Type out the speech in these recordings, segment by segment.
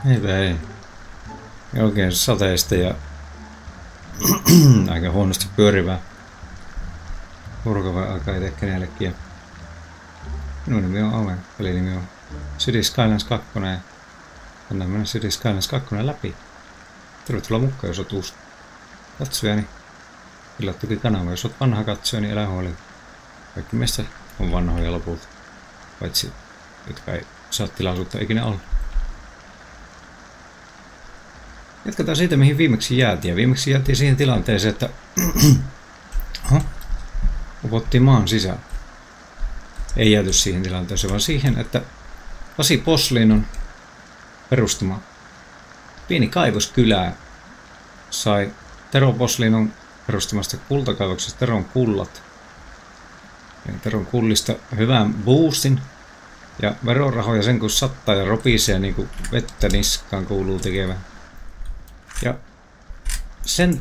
Ei. Oikein sateista ja aika huonosti pyörivää. Purkava alkaa itse kenellekin. Minun nimi on Ove, pelinimi on Cities Skylines 2 ja tänään mennä Cities Skylines 2 läpi. Tervetuloa mukaan, jos olet uusi katsoja, niin kyllä tuki kanava. Jos olet vanha katsoja, niin älä huoli. Kaikki meistä on vanhoja lopulta, paitsi jotka ei saa tilaisuutta ikinä olla. Jatketaan siitä, mihin viimeksi jäätiin. Viimeksi jäätiin siihen tilanteeseen, että upottiin maan sisään. Ei jääty siihen tilanteeseen, vaan siihen, että Pasi Posliinon perustama pieni kaivoskylä sai Tero Posliinon perustamasta kultakaivoksesta Teron kullat. Eli Teron kullista hyvän boostin ja verorahoja sen kun sattaa ja ropisee niin kuin vettä niskaan kuuluu tekevän. Ja sen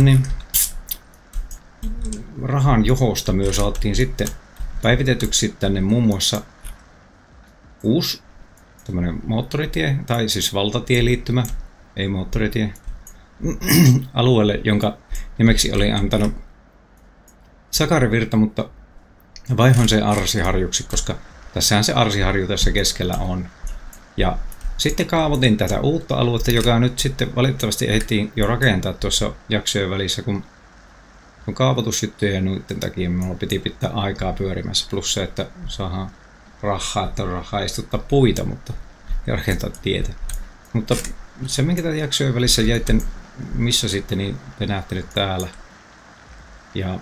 rahan johosta myös saatiin sitten päivitetyksi tänne muun muassa uusi tämmönen moottoritie, tai siis valtatieliittymä, ei moottoritie, alueelle, jonka nimeksi oli antanut Sakarivirta, mutta vaihoin se Arsiharjuksi, koska tässähän se Arsiharju tässä keskellä on. Ja sitten kaavoitin tätä uutta aluetta, joka nyt sitten valitettavasti ehdittiin jo rakentaa tuossa jaksojen välissä, kun kaavoitusjuttuja ja noiden takia minulla piti pitää aikaa pyörimässä. Plus se, että saadaan rahaa, että on rahaa istuttaa puita, mutta ja rakentaa tietä. Mutta se, minkä tätä jaksojen välissä jäitte, missä sitten, niin te näette nyt täällä. Ja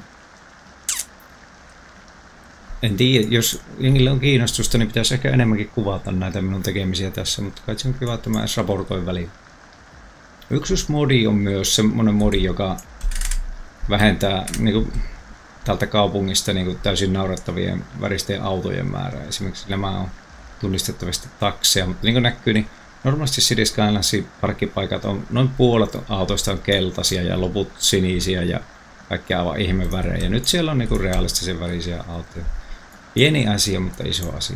en tiedä, jos jengille on kiinnostusta, niin pitäisi ehkä enemmänkin kuvata näitä minun tekemisiä tässä, mutta kai se on kiva, että mä edes raportoin väliin. Yksityismodi on myös semmoinen modi, joka vähentää niin kuin, tältä kaupungista niin kuin, täysin naurettavien väristen autojen määrää. Esimerkiksi nämä on tunnistettavasti takseja, mutta niin kuin näkyy, niin normaalisti Cities Skylinesin parkkipaikat on noin puolet autoista on keltaisia ja loput sinisiä ja kaikki aivan ihmevärejä. Nyt siellä on niin kuin, realistisen värisiä autoja. Pieni asia, mutta iso asia.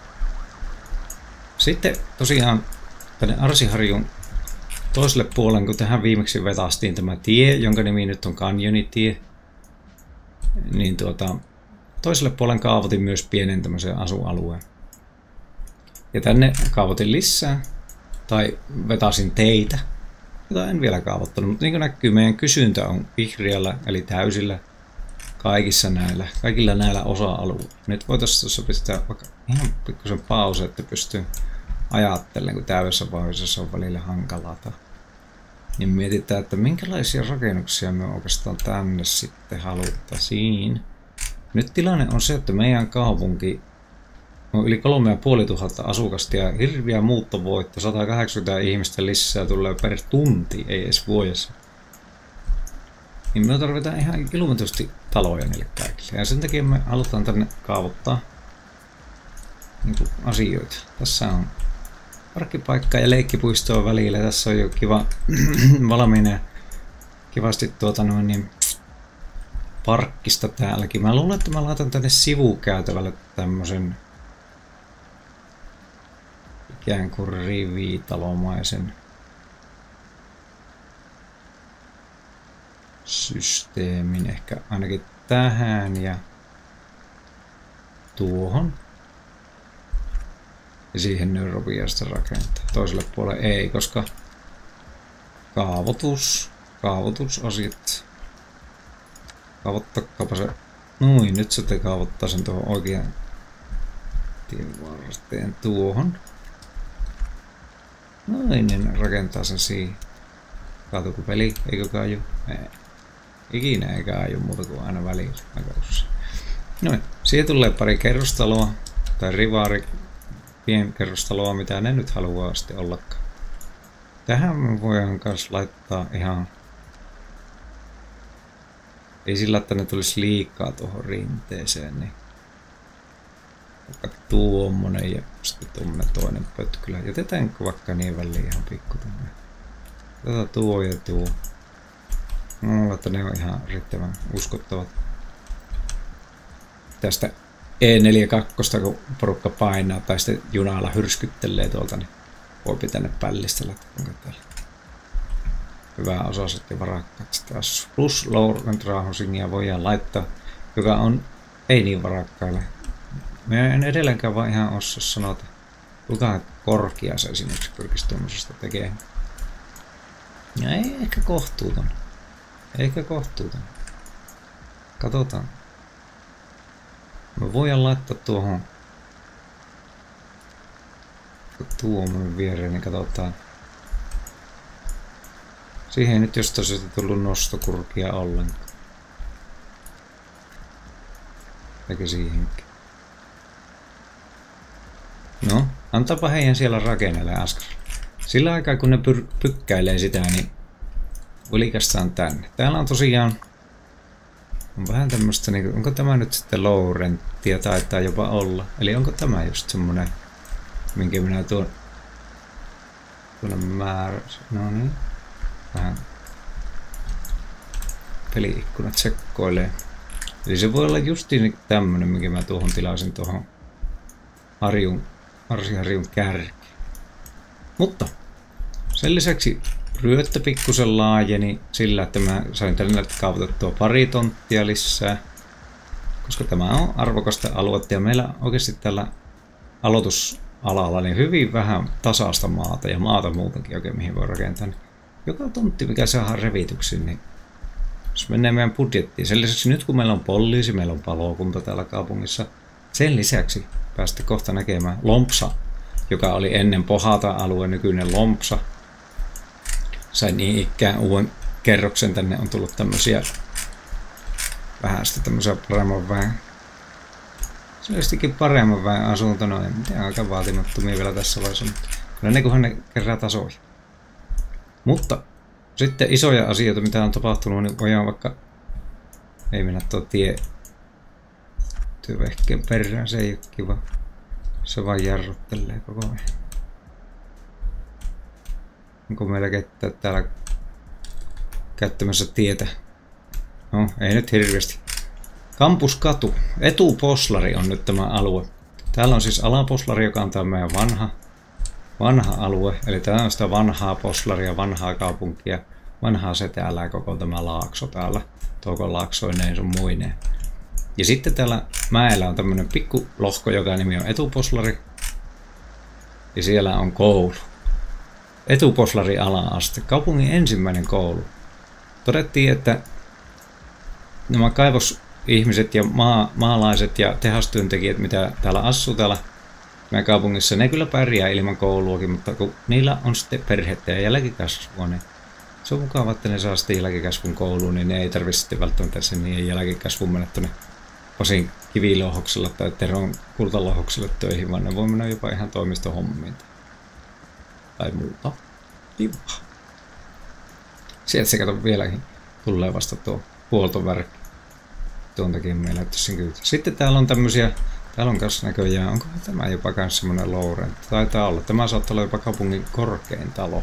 Sitten tosiaan tänne Arsiharjun toiselle puolelle, kun tähän viimeksi vetästiin tämä tie, jonka nimi nyt on Canyonitie, niin toiselle puolelle kaavoitin myös pienen tämmöisen asualueen. Ja tänne kaavoitin lisää, tai vetäsin teitä, jota en vielä kaavoittanut, mutta niin kuin näkyy, meidän kysyntä on vihreällä, eli täysillä kaikilla näillä osa-alueilla. Nyt voitaisiin tuossa pistää vaikka ihan pikkusen pause, että pystyy ajattelemaan, kun täydessä vaiheessa on välillä hankalaa. Niin mietitään, että minkälaisia rakennuksia me oikeastaan tänne sitten haluttaisiin. Nyt tilanne on se, että meidän kaupunki on yli 3500 asukasta ja hirviä muuttovoitto, 180 ihmistä lisää tulee per tunti, ei edes vuodessa. Niin me tarvitaan ihan ilmoitusti taloja niille kaikille. Ja sen takia me halutaan tänne kaavoittaa niin kuin asioita. Tässä on parkkipaikka ja leikkipuistoa välillä. Tässä on jo kiva valmiina kivasti parkkista täälläkin. Mä luulen, että mä laitan tänne sivukäytävälle tämmösen ikään kuin rivitalomaisen systeemin. Ehkä ainakin tähän ja tuohon. Ja siihen neuropiasta rakentaa. Toiselle puolelle ei, koska kaavoitusasiat. Kaavoittakaapa se. Noin, nyt se kaavoittaa sen tuohon oikean tienvarteen tuohon. Noin, niin rakentaa sen siihen. Kaatuuko peli? Eikö kaaju? Ei. Ikinä ei kaaju muuta kuin aina välillä. Noin, siihen tulee pari kerrostaloa tai rivaari. Pienkerrostaloa, mitä ne nyt haluaa sitten ollakaan. Tähän me voidaan myös laittaa ihan... Ei sillä, että ne tulisi liikaa tuohon rinteeseen, niin... Vaikka tuommoinen ja sitten tuommoinen toinen pötkylä. Jätetäänkö vaikka niin väliin ihan pikku tuommoinen. Tätä tuo ja tuo. No, että ne on ihan riittävän uskottavat. Tästä E42, kun porukka painaa tai sitten junalla hyrskyttelee tuolta, niin voi tänne pällistellä. Hyvä osaiset ja varakkaat sitä asuu. Plus Laurent Rahosingia voidaan laittaa, joka on ei niin varakkaille. Mä en edelleenkään vaan ihan osaa sanoa, että kuinka korkea se esimerkiksi pyrkisi tuommoisesta tekemään. Ja ei ehkä kohtuuton. Eikä kohtuuton. Katsotaan. Me voidaan laittaa tuohon tuommoinen viereen, niin katsotaan. Siihen ei nyt jostain syystä tullut nostokurkia ollenkaan. Eikä siihenkin. No, antaapa heidän siellä rakennella Askar. Sillä aikaa kun ne pykkäilee sitä, niin vilkastaan tänne. Täällä on tosiaan on vähän tämmöstä, niin, onko tämä nyt sitten Laurenttia, taitaa jopa olla. Eli onko tämä just semmonen, minkä minä tuonne määräsin. No niin. Vähän peliikkunat sekkoilee. Eli se voi olla justiin tämmönen, minkä mä tuohon tilasin tuohon Arsiharjun kärkeen. Mutta sen lisäksi ryöttö pikkusen laajeni sillä, että mä sain tänne kaavoitettua pari tonttia lisää. Koska tämä on arvokasta aluetta ja meillä oikeasti tällä aloitusalalla niin hyvin vähän tasaista maata ja maata muutenkin oikein mihin voi rakentaa. Niin joka tontti mikä saadaan revityksi, niin jos menee meidän budjettiin. Sen lisäksi nyt kun meillä on poliisi, meillä on palokunta täällä kaupungissa. Sen lisäksi päästä kohta näkemään Lompsa, joka oli ennen Pohata-alue, nykyinen Lompsa. Sai niin ikään uuden kerroksen, tänne on tullut tämmösiä vähän sitten tämmöisiä paremman väen. Selvästikin paremman väen asunto, no en tiedä, aika vaatimattomia vielä tässä vaiheessa, mutta kyllä ne kunhan ne kerää tasoja. Mutta sitten isoja asioita, mitä on tapahtunut, niin voidaan vaikka ei mennä tuo tie työvehkeen perään, se ei ole kiva. Se vaan jarruttelee koko ajan. Onko meillä ketään täällä käyttämässä tietä? No, ei nyt hirveästi. Kampuskatu. Etuposlari on nyt tämä alue. Täällä on siis alaposlari, joka on tämä meidän vanha alue. Eli täällä on sitä vanhaa poslaria, vanhaa kaupunkia, vanhaa setälää koko tämä laakso täällä. Toukon laaksoineen sun muineen. Ja sitten täällä mäellä on tämmönen pikku lohko, joka nimi on Etuposlari. Ja siellä on koulu. Etuposlari ala-aste. Kaupungin ensimmäinen koulu. Todettiin, että nämä kaivosihmiset ja maalaiset ja tehastyöntekijät, mitä täällä asuu täällä meidän kaupungissa, ne kyllä pärjää ilman kouluakin, mutta kun niillä on sitten perhettä ja jälkikasvua, niin se on mukava, että ne saa sitten jälkikasvun kouluun, niin ne ei tarvitse sitten välttämättä sen niiden jälkikasvun mennä tuonne Pasin kivilouhoksella tai Teron kultalouhokselle töihin, vaan ne voi mennä jopa ihan toimistohommiin tai muuta. Kiva. Sieltä se kato vieläkin tulee vasta tuo huoltovärkki. Tuon takia meillä näyttäisi sen kyllä. Sitten täällä on tämmösiä, täällä on kanssa näköjään, onko tämä jopa kans semmonen Laurent? Taitaa olla. Tämä saattaa olla jopa kaupungin korkein talo.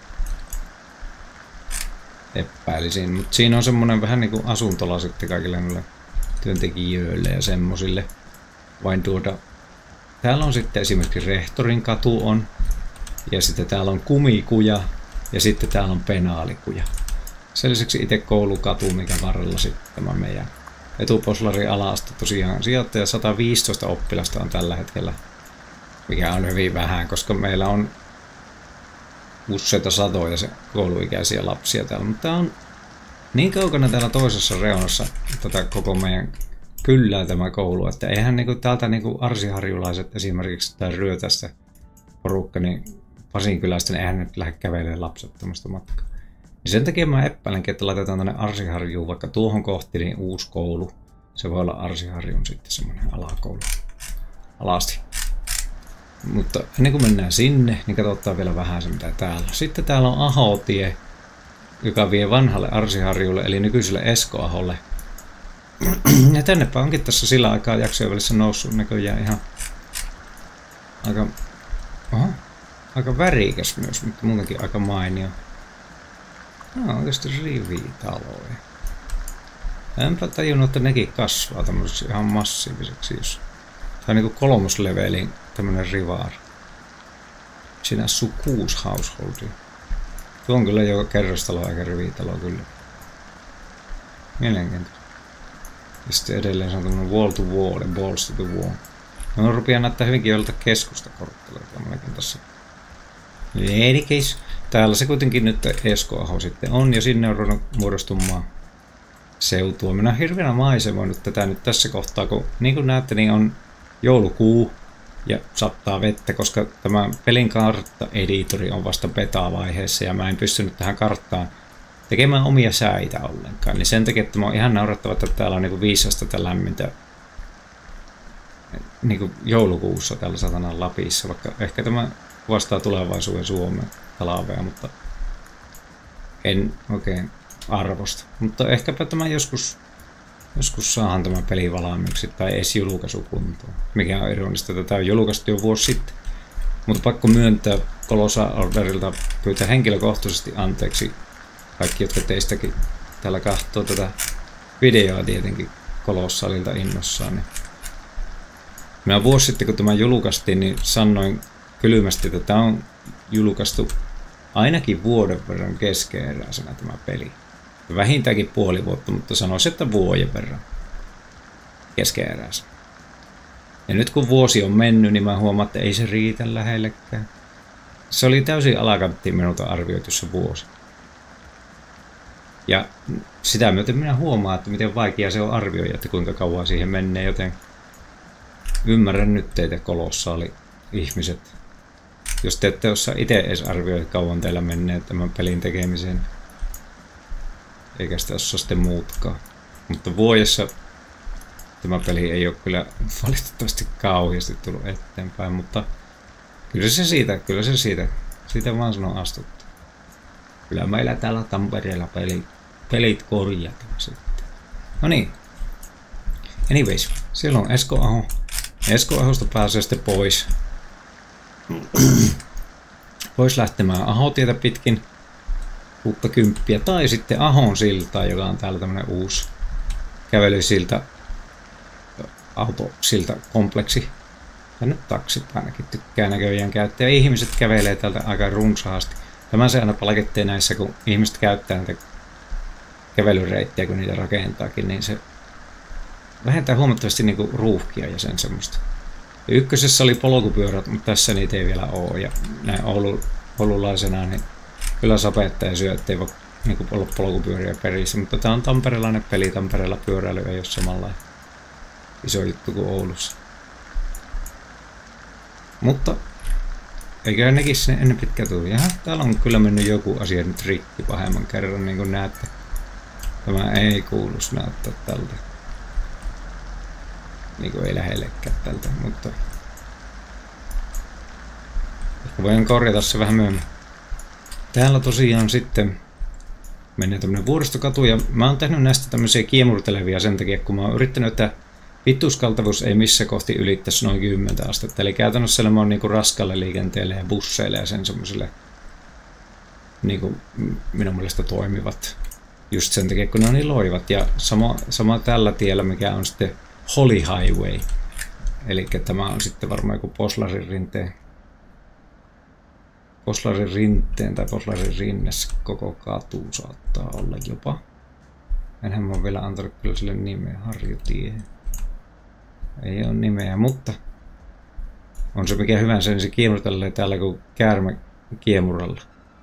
Epäilisin, mutta siinä on semmonen vähän niinku asuntola sitten kaikille noille työntekijöille ja semmosille. Vain täällä on sitten esimerkiksi Rehtorin katu on. Ja sitten täällä on Kumikuja. Ja sitten täällä on Penaalikuja. Sen lisäksi itse koulukatu, mikä varrella sitten tämä meidän Etuposlari ala-aste tosiaan sijoittaja 115 oppilasta on tällä hetkellä. Mikä on hyvin vähän, koska meillä on useita satoja se kouluikäisiä lapsia täällä. Mutta tää on niin kaukana täällä toisessa reunassa tätä koko meidän kyllää tämä koulu, että eihän niinku täältä niinku arsiharjulaiset esimerkiksi tai Ryötästä porukka, niin Pasinkylästä, niin eihän nyt lähde kävelemään lapsettomasta matkaa. Ja sen takia mä epäilenkin, että laitetaan tonne Arsiharjuun vaikka tuohon kohti niin uusi koulu. Se voi olla Arsiharjun sitten semmonen alakoulu. Alasti. Mutta ennen kuin mennään sinne, niin katsotaan vielä vähän se mitä täällä on. Sitten täällä on Ahotie, joka vie vanhalle Arsiharjulle, eli nykyiselle Eskoaholle. Ja tännepä onkin tässä sillä aikaa jaksojen välissä noussut näköjään ihan aika värikäs myös, mutta muutenkin aika mainio. No, oikeasti rivitaloja. Enpä tajunnut, että nekin kasvaa tämmöiseksi ihan massiiviseksi, jos... Tai niinku kolmoslevelin tämmönen rivaari. Siinä asuu 6 householdia. Tuo on kyllä jo kerrostalo eikä rivitalo kyllä. Mielenkiintoista. Ja sitten edelleen se on tämmönen wall to wall ja balls to the wall. No rupeaa näyttää hyvinkin joilta keskustakortteleita melkein tässä. Lady case. Täällä se kuitenkin nyt Esko-aho sitten on ja sinne on ruvennut muodostumaan seutua. Minä olen hirveänä maisemoinut tätä nyt tässä kohtaa, kun niin kuin näette, niin on joulukuu ja sattaa vettä, koska tämä pelin kartta-editori on vasta beta-vaiheessa ja mä en pystynyt tähän karttaan tekemään omia säitä ollenkaan. Niin sen takia, että mä oon ihan naurattava, että täällä on niin 5 astetta lämmintä niin joulukuussa täällä satanan Lapissa, vaikka ehkä tämä vastaa tulevaisuuden Suomen talvea, mutta en oikein arvosta. Mutta ehkäpä tämä joskus saahan tämä peli valmiiksi tai edes julkaisukuntoon. Mikä on ironista, että tämä on julkaistu jo vuosi sitten. Mutta pakko myöntää Colossal Orderilta pyytää henkilökohtaisesti anteeksi kaikki, jotka teistäkin täällä katsoo tätä videoa tietenkin Colossalilta innossaan. Niin minä vuosi sitten, kun tämä julkaistiin, niin sanoin kylmästi, että tämä on julkaistu ainakin vuoden verran keskeeräisenä tämä peli. Vähintäänkin puoli vuotta, mutta sanoisin, että vuoden verran keskeeräisenä. Ja nyt kun vuosi on mennyt, niin mä huomaan, että ei se riitä lähellekään. Se oli täysin alakanttiin minulta arvioitu se vuosi. Ja sitä myöten minä huomaan, että miten vaikea se on arvioida, että kuinka kauan siihen menee, joten ymmärrän nyt teitä Colossaali-ihmiset. Jos te ette osaa itse edes arvioida, kauan teillä menee tämän pelin tekemiseen, eikä sitä osaa sitten muutkaan. Mutta vuodessa tämä peli ei ole kyllä valitettavasti kauheasti tullut eteenpäin, mutta kyllä se siitä vaan sanon astuttu. Kyllä meillä täällä Tampereella pelit korjataan sitten. No niin. Anyways, siellä on Esko-aho. Esko-ahosta pääsee sitten pois lähtemään Ahotietä pitkin uutta 10 tai sitten Ahon siltaa, joka on täällä tämmönen uusi kävelysilta, autosilta kompleksi. Tänne taksit ainakin tykkää näköjään käyttää. Ihmiset kävelee täältä aika runsaasti. Tämä se aina palkitsee näissä, kun ihmiset käyttää näitä kävelyreittejä, kun niitä rakentaakin, niin se vähentää huomattavasti niinku ruuhkia ja sen semmoista. Ja ykkösessä oli polkupyörät, mutta tässä niitä ei vielä ole. Ja näin oululaisena niin kyllä sapettaa ja syö, ettei voi niinku olla polkupyöriä perissä. Mutta tämä on tamperelainen peli. Tampereella pyöräily ei ole samalla iso juttu kuin Oulussa. Mutta eiköhän nekin sinne ennen pitkään tuli. Jaha, täällä on kyllä mennyt joku asia nyt rikki pahemman kerran, niin kuin näette. Tämä ei kuulus näyttää tältä. Niin kuin ei lähellekään tältä, mutta ehkä voin korjata se vähän myöhemmin. Täällä tosiaan sitten menee tämmönen vuoristokatu ja mä oon tehnyt näistä tämmöisiä kiemurtelevia sen takia, kun mä oon yrittänyt, että pituuskaltavuus ei missä kohti ylittäisi noin 10 astetta. Eli käytännössä ne on niinku raskalle liikenteelle ja busseille ja sen semmoiselle niinku minun mielestä toimivat. Just sen takia, kun ne on niin loivat. Ja sama tällä tiellä, mikä on sitten Holly Highway. Eli tämä on sitten varmaan joku Poslarin rinteen tai Poslarin rinnessä koko katu saattaa olla jopa. Enhän mä vielä antanut kyllä sille nimeä, Harjutie. Ei ole nimeä, mutta on se mikä hyvänsä, niin se kiemurtelee täällä kuin käärme kiemuralla.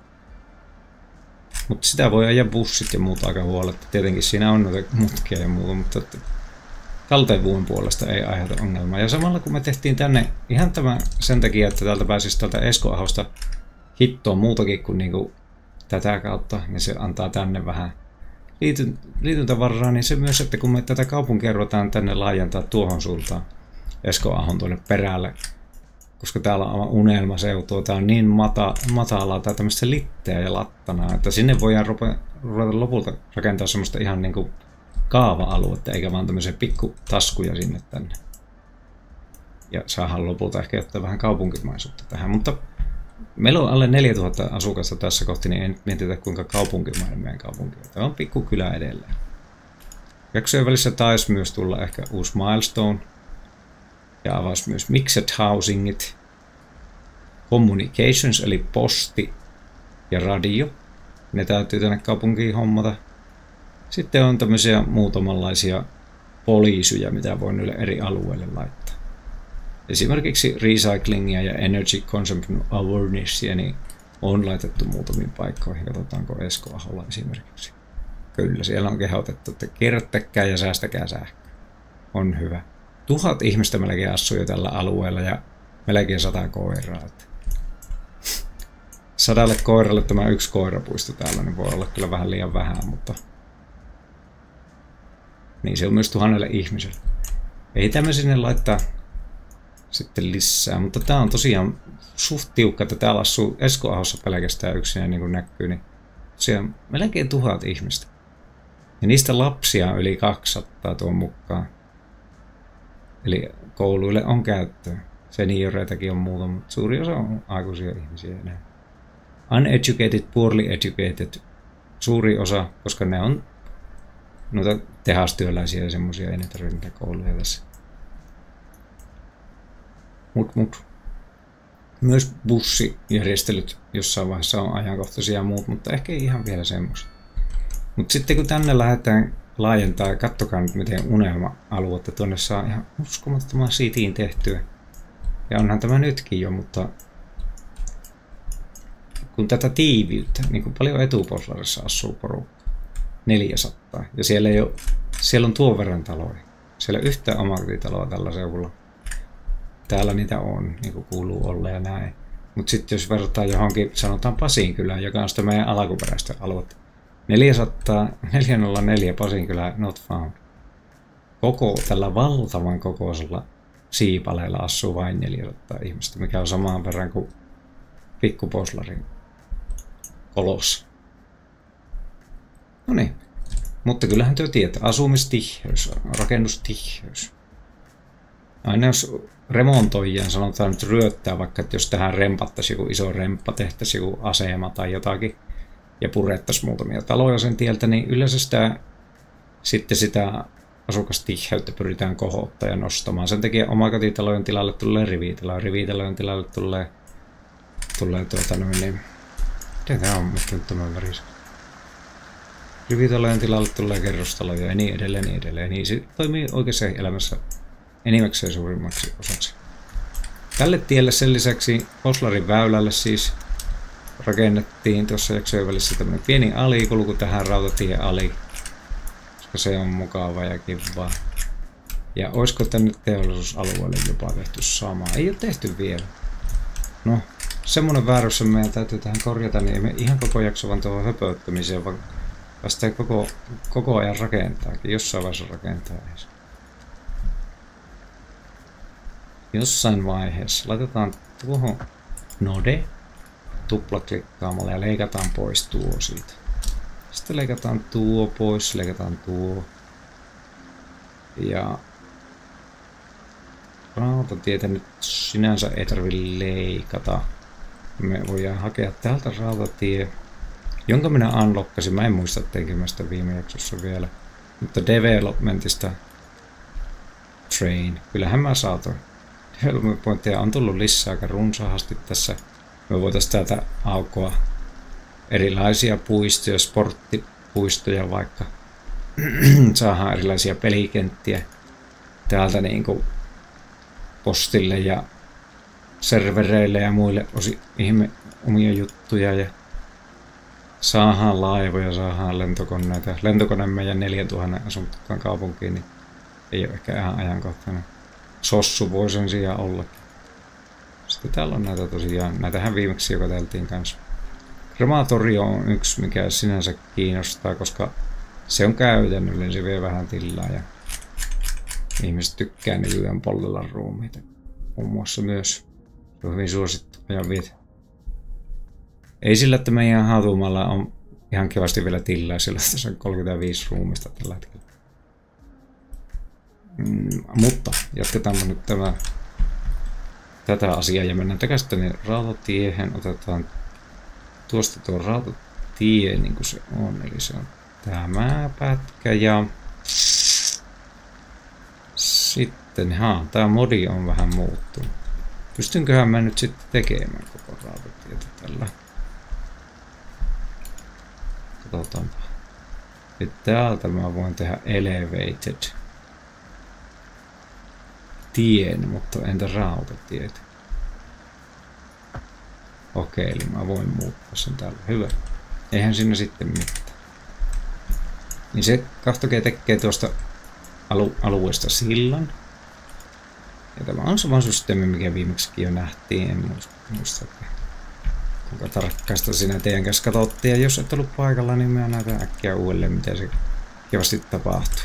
Mutta sitä voi ajaa bussit ja muuta aika huoletta. Tietenkin siinä on noita mutkia ja muuta, mutta kaltevuuden puolesta ei aiheuta ongelmaa. Ja samalla kun me tehtiin tänne ihan tämä sen takia, että täältä pääsisi tältä Esko-ahosta hittoa muutakin kuin niinku tätä kautta, niin se antaa tänne vähän liityntävarraa, niin se myös, että kun me tätä kaupunkia ruvetaan tänne laajentaa tuohon suuntaan Esko-ahon tuonne perälle, koska täällä on unelmaseutua, tää on niin matalaa tai tämmöistä litteä ja lattanaa, että sinne voidaan ruveta lopulta rakentaa semmoista ihan niinku kaava-aluetta, eikä vaan tämmöisiä pikkutaskuja sinne tänne. Ja saadaan lopulta ehkä ottaa vähän kaupunkimaisuutta tähän, mutta meillä on alle 4000 asukasta tässä kohti, niin ei nyt mietitä kuinka kaupunkimainen meidän kaupunki on. Tämä on pikkukylä edelleen. Jaksojen välissä taisi myös tulla ehkä uusi Milestone ja avasi myös Mixed Housingit. communications eli posti ja radio. Ne täytyy tänne kaupunkiin hommata. Sitten on tämmöisiä muutamanlaisia poliisyjä, mitä voi niille eri alueille laittaa. Esimerkiksi recyclingia ja energy consumption awarenessia niin on laitettu muutamiin paikkoihin. Katsotaanko Esko-aholla esimerkiksi. Kyllä, siellä on kehotettu, että kierrättäkää ja säästäkää sähköä. On hyvä. 1000 ihmistä melkein asuu jo tällä alueella ja melkein 100 koiraa. 100 koiralle tämä yksi koirapuisto täällä niin voi olla kyllä vähän liian vähän, mutta niin se on myös 1000 ihmiselle. Ei tämmöisiä sinne laittaa sitten lisää, mutta tää on tosiaan suht tiukka, että täällä asuu Esko-ahossa pelkästään yksinään niin kuin näkyy, niin tosiaan melkein 1000 ihmistä. Ja niistä lapsia on yli 200 tuon mukaan. Eli kouluille on käyttöä. Senioreitakin on muuta, mutta suuri osa on aikuisia ihmisiä enää. Uneducated, poorly educated. Suuri osa, koska ne on noita tehastyöläisiä ja semmoisia, ei ne tarvitse niitä kouluja tässä. Mut. Myös bussijärjestelyt jossain vaiheessa on ajankohtaisia ja muut, mutta ehkä ei ihan vielä semmoista. Mutta sitten kun tänne lähdetään laajentaa, kattokaa nyt miten unelma-aluetta tuonne saa ihan uskomattoman cityin tehtyä. Ja onhan tämä nytkin jo, mutta kun tätä tiiviyttä, niin kuin paljon Etuposlarissa asuu porukka, 400. Ja siellä on tuon verran taloja. Siellä ei ole yhtään omakotitaloa tällä seudulla. Täällä niitä on, niin kuin kuuluu olla ja näin. Mutta sitten jos verrataan johonkin, sanotaan Pasinkylään, joka on sitä meidän alkuperäistä aluetta. 404 Pasinkylä not found. Koko tällä valtavan kokoisella siipaleella asuu vain 400 ihmistä, mikä on samaan verran kuin Pikkuposlarin kolossa. No niin, mutta kyllähän työ tietää. Asumistiheys, rakennustiheys. Aina jos remontoijien sanotaan nyt ryöttää, vaikka että jos tähän rempattaisiin joku iso remppa, tehtäisiin joku asema tai jotakin ja purettaisiin muutamia taloja sen tieltä, niin yleensä sitä asukastiheyttä pyritään kohottaa ja nostamaan. Sen takia omakotitalojen tilalle tulee rivitalo, rivitalojen tilalle tulee niin, miten tämä on nyt tämän värissä? Rivitalojen tilalle tulee kerrostaloja ja niin edelleen, niin edelleen. Niin se toimii oikeassa elämässä enimmäkseen suurimmaksi osaksi. Tälle tielle sen lisäksi Poslarin väylälle siis rakennettiin tuossa jaksojen välissä tämmöinen pieni alikulku tähän rautatien ali, koska se on mukava ja kiva. Ja olisiko tänne teollisuusalueelle jopa tehty samaa? Ei ole tehty vielä. No, semmoinen vääryys meidän täytyy tähän korjata, niin ei me ihan koko jakso vaan tuohon höpöttämiseen, vaan vasta koko ajan rakentaakin. Jossain vaiheessa rakentaa edes. Jossain vaiheessa laitetaan tuohon node tuplaklikkaamalla ja leikataan pois tuo siitä. Sitten leikataan tuo pois, leikataan tuo. Ja rautatietä nyt sinänsä ei tarvitse leikata. Me voidaan hakea täältä rautatie, jonka minä unlockasin. Mä en muista tekemään sitä viime jaksossa vielä. Mutta developmentista train. Kyllähän mä saatoin. Development pointteja on tullut lisää aika runsaasti tässä. Me voitaisiin täältä aukoa erilaisia puistoja, sporttipuistoja vaikka. Saadaan erilaisia pelikenttiä täältä niinku postille ja servereille ja muille omia juttuja. Ja saadaan laivoja, saadaan lentokoneita. Lentokone meidän 4000 asukkaan kaupunkiin niin ei ole ehkä ihan ajankohtainen. Sossu voi sen sijaan olla. Sitten täällä on näitä tosiaan, näitähän viimeksi jo katseltiin kanssa. Krematorio on yksi, mikä sinänsä kiinnostaa, koska se on käytännöllinen, se vie vähän tilaa ja ihmiset tykkää nykyään pollella ruumiita. Muun muassa myös. Se on hyvin suosittu ajanviete. Ei sillä, että meidän hautuumalla on ihan kivasti vielä tilaa, sillä tässä on 35 ruumista tällä hetkellä. Mutta jatketaanpa nyt tätä asiaa ja mennään takaisin tänne rautatiehen. Otetaan tuosta tuo rautatie niin kuin se on, eli se on tämä pätkä ja sitten, tämä modi on vähän muuttunut. Pystynköhän mä nyt sitten tekemään koko rautatietä tällä? Katsotaanpa. Ja täältä mä voin tehdä elevated tien, mutta entä rautatietä? Okei, eli mä voin muuttaa sen täällä. Hyvä. Eihän siinä sitten mitään. Niin se kahtokia tekee tuosta alueesta sillan. Ja tämä on sama systeemi, mikä viimeksikin jo nähtiin. En muista, kuinka tarkkaista siinä teidän kanssa katsottiin. Ja jos et ollut paikalla, niin mä näytän äkkiä uudelleen, miten se kivasti tapahtuu.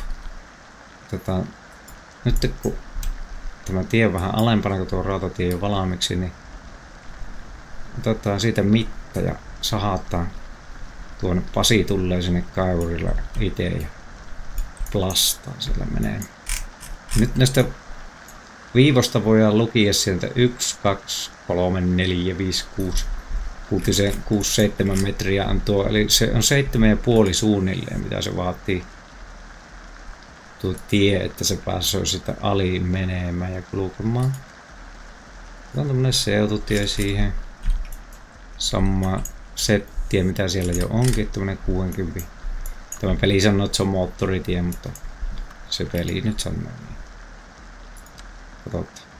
Nyt kun tämä tie on vähän alempana kuin tuo rautatie jo valmiiksi, niin otetaan siitä mitta ja sahataan tuonne Pasi tulee sinne kaivurilla itse ja plastaa siellä menee. Nyt näistä viivosta voidaan lukia sieltä 1, 2, 3, 4, 5, 6, 6, 7 metriä on tuo, eli se on 7,5 suunnilleen, mitä se vaatii tuo tie, että se pääsee sitä aliin menemään ja kulkemaan. On tämmönen seututie siihen. Samaa settiä, mitä siellä jo onkin, tämmönen 60. Tämä peli sanoo, että se on moottoritie, mutta se peli nyt sanoo niin. Katsotaan.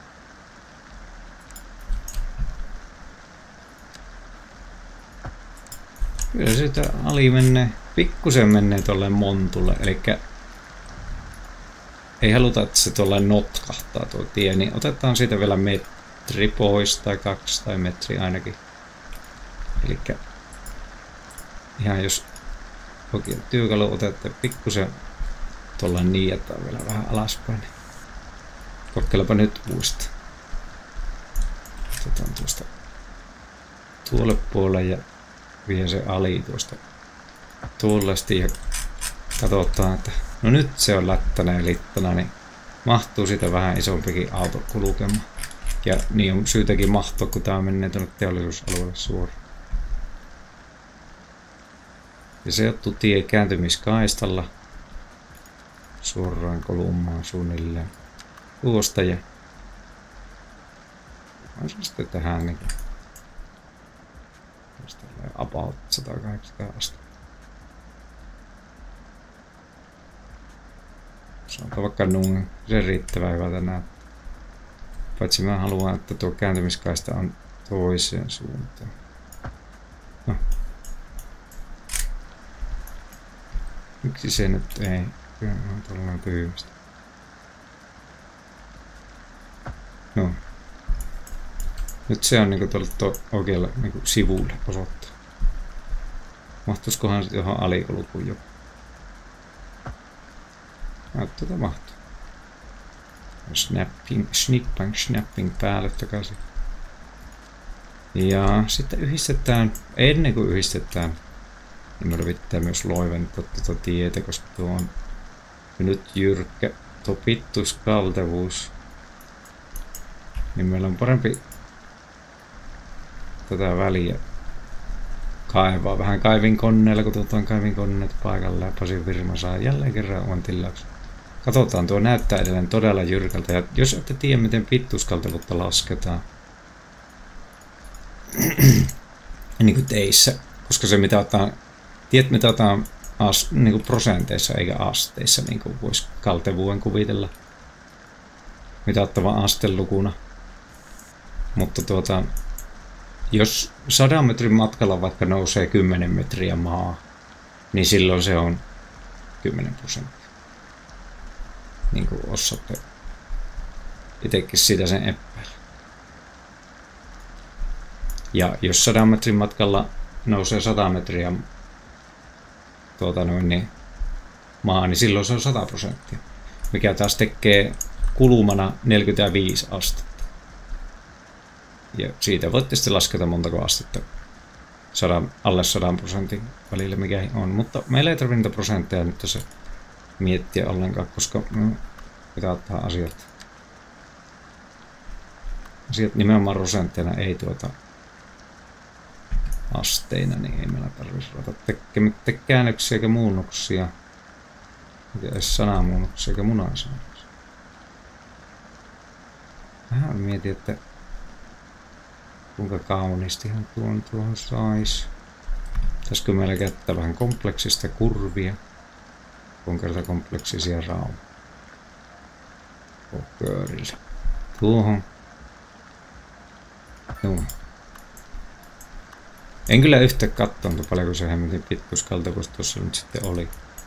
Kyllä sitä ali menee, pikkusen menee tolleen montulle, eli ei haluta, että se tolleen notkahtaa tuo tie, niin otetaan siitä vielä metri pois tai 2 tai metri ainakin. Eli ihan jos oikein työkalu otette pikkusen tuolla niijataan vielä vähän alaspäin, niin kokeilepa nyt uudesta. Otetaan tuosta tuolle puolelle ja vie se ali tuosta tuollaisesti ja katsotaan, että no nyt se on lättänä ja littana, niin mahtuu sitä vähän isompikin auto kulkemaan. Ja niin on syytäkin mahtua, kun tää menee tuonne teollisuusalueelle suoraan. Ja se ottu tie kääntymiskaistalla suoraan kolummaan suunnilleen tuosta ja on se sitten tähän niin about 180 astetta. Sanotaan vaikka noin, se riittävää hyvältä näyttää. Paitsi mä haluan, että tuo kääntymiskaista on toiseen suuntaan. No. Miksi se nyt ei? Kyllä on tällainen tyhjystä. No. Nyt se on niinku tuolla oikealla niinku sivulle osoittaa. Mahtuisikohan se johon alikulkuun jo? Näyttää, että mahtuu. Snapping päälle takaisin. Ja sitten yhdistetään, ennen kuin yhdistetään, niin meidän pitää myös loiventaa tuota tietä, koska tuo on nyt jyrkkä, tuo pittuiskaltevuus. Niin meillä on parempi tätä väliä kaivaa vähän kaivinkoneella, kun tuotaan kaivinkoneet paikalle ja Pasi firma saa jälleen kerran oman tilauksen. Katsotaan, tuo näyttää edelleen todella jyrkältä ja jos ette tiedä miten pittuiskaltevuutta lasketaan niin kuin teissä, koska se mitataan, mitataan niin kuin prosenteissa eikä asteissa, niin kuin voisi kaltevuuden kuvitella mitattavan astelukuna. Mutta jos 100 metrin matkalla vaikka nousee 10 metriä maa, niin silloin se on 10%. Niin kuin osaatte itsekin sitä sen epäillä. Ja jos 100 metrin matkalla nousee 100 metriä niin maa, niin silloin se on 100%. Mikä taas tekee kulumana 45 astetta. Ja siitä voitte sitten lasketa montako astetta alle 100% välillä mikä on. Mutta meillä ei tarvitse niitä prosentteja nyt tässä miettiä ollenkaan, koska pitää ottaa asiat nimenomaan prosentteina, ei asteina, niin ei meillä tarvitsisi ruveta tekemään käännöksiä eikä muunnoksia, eikä edes sanamuunnoksia eikä munasaannoksia. Vähän mietin, että Kuinka kaunistihan tuohon sais. Pitäisikö meillä käyttää vähän kompleksista kurvia? Kuinka kompleksisia raumoja. Köörillä. Tuohon. Joo. En kyllä yhtä katsonut paljonko se hemmetin pitkuskaltavuus tuossa nyt sitten oli.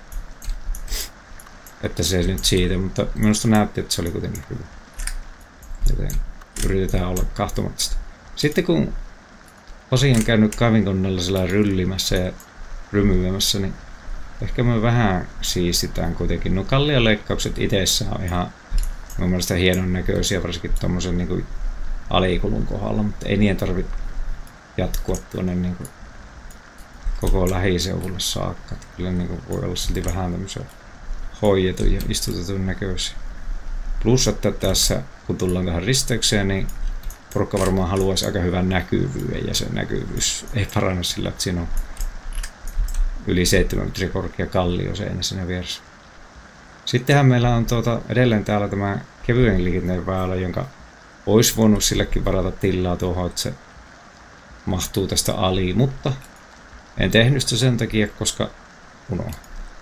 Että se nyt siitä, mutta minusta näytti, että se oli kuitenkin hyvä. Joten yritetään olla kahtomatta sitä. Sitten kun Pasi on käynyt kaivinkoneella sillä ryllimässä ja rymyämässä, niin ehkä me vähän siistitään kuitenkin. No kallioleikkaukset itsessään on ihan mun mielestä hienon näköisiä, varsinkin tommosen niinku alikulun kohdalla, mutta ei niiden tarvitse jatkua tuonne niinku koko lähiseudulle saakka. Kyllä niinku voi olla silti vähän tämmöisiä hoidetun ja istutetun näköisiä. Plus, että tässä kun tullaan tähän risteykseen, niin porukka varmaan haluaisi aika hyvän näkyvyyden ja se näkyvyys ei parane sillä, että siinä on yli 7 metriä korkea kallioseinä siinä vieressä. Sittenhän meillä on edelleen täällä tämä kevyen liikenteen väylä, jonka olisi voinut silläkin varata tilaa tuohon, että se mahtuu tästä ali, mutta en tehnyt sitä sen takia, koska unohdin.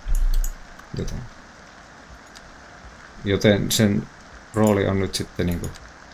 Joten sen rooli on nyt sitten niinku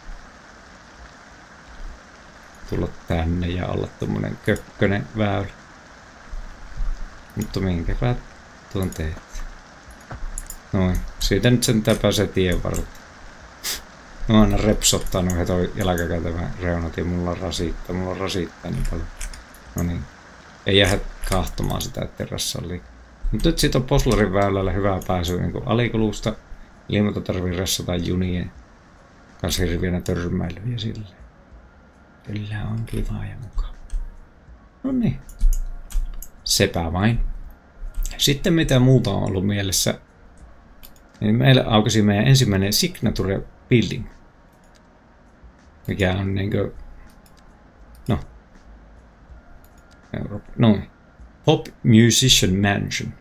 tulla tänne ja olla tommonen kökkönen väylä. Mutta minkäpä tuon teet. Noin, siitä nyt sentään pääsee tien varrella. Mä oon aina repsottanut heti jalkakäytävän reunat ja mulla on rasittaa niin paljon. No niin, ei jää kahtomaan sitä terassallia. Mutta nyt siitä on Poslarin väylällä hyvää pääsyä niin alikulusta. Ilmoita tarvii ressata junien kanssa hirviönä törmäilyjä silleen. Kyllä on kiva ja mukaan. No niin. Sepä vain. Sitten mitä muuta on ollut mielessä. Niin meillä aukesi meidän ensimmäinen signature building. Mikä on niinkö... Pop Musician Mansion.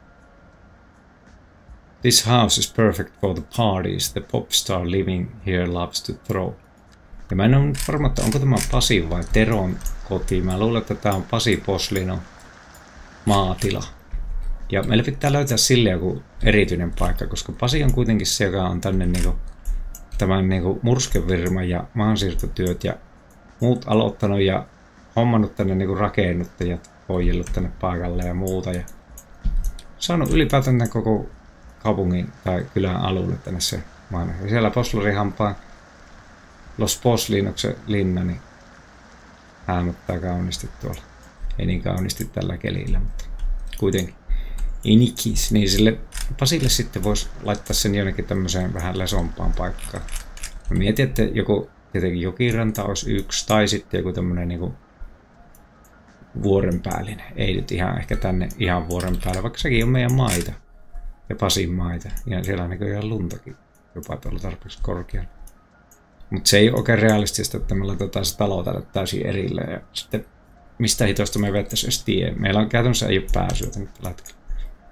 This house is perfect for the parties the pop star living here loves to throw. Ja mä en ole varma, että onko tämä Pasi vai Teron koti. Mä luulen, että tämä on Pasi Poslinon maatila. Ja meillä pitää löytää sille joku erityinen paikka, koska Pasi on kuitenkin se, joka on tänne niinku, tämän niinku murskevirman ja maansiirtotyöt ja muut aloittanut ja hommannut tänne niinku rakennuttajat, hoijellut tänne paikalle ja muuta. Ja saanut ylipäätään tämän koko kaupungin tai kylän alueelle tänne se maan. Ja siellä Poslarihampaan Los Poslinoksen linna, niin häämöttää kaunisti tuolla. Ei niin kaunisti tällä kelillä, mutta kuitenkin. Inikis, niin sille Pasille sitten voisi laittaa sen jonnekin tämmöiseen vähän lesompaan paikkaan. Mä mietin, että joku tietenkin jokiranta olisi yksi, tai sitten joku tämmöinen niinku vuorenpäällinen. Ei nyt ihan ehkä tänne ihan vuoren päällä, vaikka sekin on meidän maita. Ja Pasin maita. Ja siellä on näköjään luntakin jopa tuolla tarpeeksi korkealla. Mutta se ei ole oikein realistista, että me laitetaan se talo tälle täysin erilleen. Ja sitten mistä hitosta me vettäisiin edes tie. Meillä on käytännössä ei ole pääsyä tänne tällä hetkellä.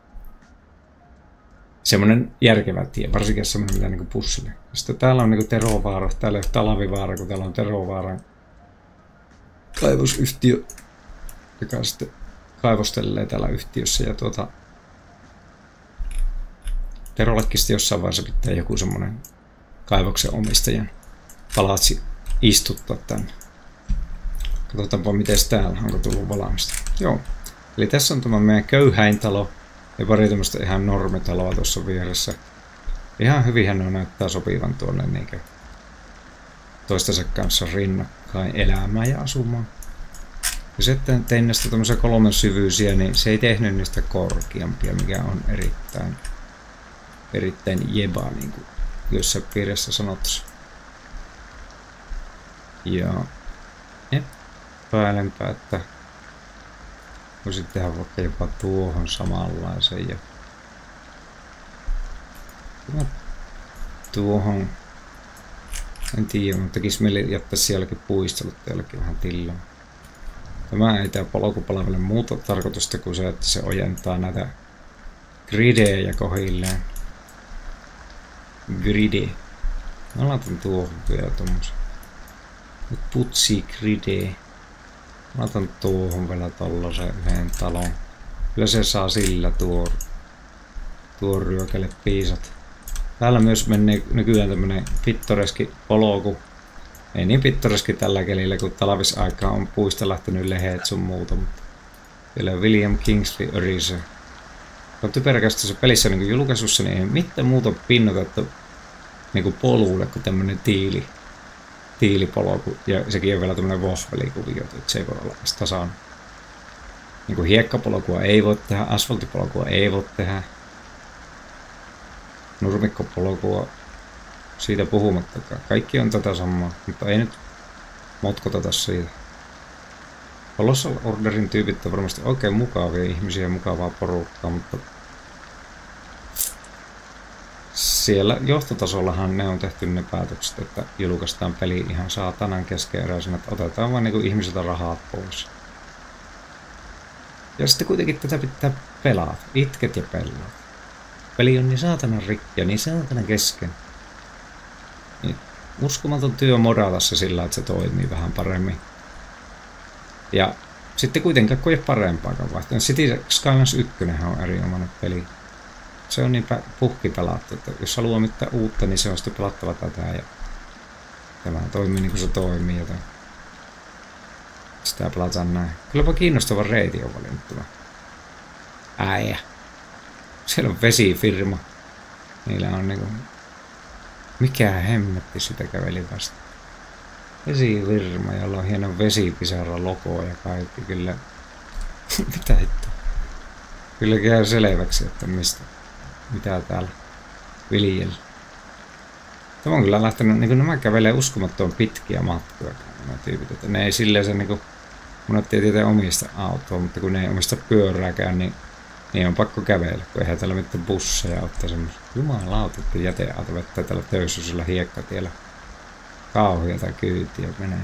Semmoinen järkevä tie, varsinkin semmoinen mitä niinku pussille. Sitten täällä on niinku Terovaara, täällä ei ole Talvivaara, kun täällä on Terovaaran kaivosyhtiö, joka sitten kaivostelee täällä yhtiössä. Ja Terollekin sitten jossain vaiheessa pitää joku semmoinen kaivoksen omistajan palatsi istuttaa tänne. Katsotaanpa miten täällä, onko tullut valmista. Joo, eli tässä on tämä meidän köyhäintalo. Ja pari tämmöistä ihan normitaloa tuossa vieressä. Ihan hyvinhän ne näyttää sopivan tuonne niinkö toistensa kanssa rinnakkain elämään ja asumaan. Ja sitten tein näistä tämmöisiä 3 syvyysiä, niin se ei tehnyt niistä korkeampia, mikä on erittäin jeba, niin kuin jossain piirissä sanottu. Ja epäilenpä, että voisin tehdä vaikka jopa tuohon samanlaisen ja tuohon, en tiedä, mutta tekisi meille jättää sielläkin puistelut teilläkin vähän tilaa. Tämä ei tää polkupalvele muuta tarkoitusta kuin se, että se ojentaa näitä gridejä kohilleen. Gride. Mä laitan tuohon vielä tommosen. Putsi gride. Mä otan tuohon vielä tollasen yhden talon. Kyllä se saa sillä tuo ryökälle piisat. Täällä myös menee nykyään tämmönen pittoreski polku. Ei niin pittoreski tällä kelillä, kun talvisaikaan on puista lähtenyt leheet sun muuta, mutta siellä William Kingsley örisee. On typeräkästä se pelissä niin julkaisussa, niin ei mitään muuta pinnota niin polulle kuin tämmönen tiilipolku. Ja sekin on vielä tämmönen vohvelikuvio, että se ei voi olla tasan. Niin hiekkapolkua ei voi tehdä, asfaltipolkua ei voi tehdä. Nurmikkopolkua siitä puhumattakaan. Kaikki on tätä samaa, mutta ei nyt motkoteta siitä. Colossal Orderin tyypit on varmasti oikein mukavia ihmisiä ja mukavaa porukkaa, mutta siellä johtotasollahan ne on tehty ne päätökset, että julkaistaan peli ihan saatanan keskeeräisenä, että otetaan vaan niin ihmisiltä rahat pois. Ja sitten kuitenkin tätä pitää pelata. Itket ja pelaat. Peli on niin saatanan rikki ja niin saatanan kesken. Niin uskomaton työ modata se sillä, että se toimii vähän paremmin. Ja sitten kuitenkaan kun ei parempaakaan vaihtoehtoa. City Skylines 1 on erinomainen peli. Se on niin puhki pelattu, että jos haluaa mitään uutta, niin se on sitten pelattava tätä. Ja tämä toimii niin kuin se toimii. Joten sitä pelataan näin. Kylläpä kiinnostava reiti on valinnut tämä. Äijä. Siellä on vesifirma. Niillä on niinku... Mikä hemmetti sitä käveli vasta. Vesifirma, jolla on hieno vesipisara logo ja kaikki. Kyllä... Mitä hittoa? Kyllä käy selväksi, että mitä täällä viljellä. Tämä on kyllä lähtenyt, niin nämä kävelee uskomattoman pitkiä matkoja, nämä tyypit. Että ne ei silleen se niinku... Monet ei tietää omista autoa, mutta kun ne ei omista pyörääkään, niin on pakko kävellä, kun eihän täällä mitään busseja ottaa semmoista. Jumalauta, että jäteauto vettää täällä töyssyisellä hiekkatiellä kauhia tai kyytiä menee.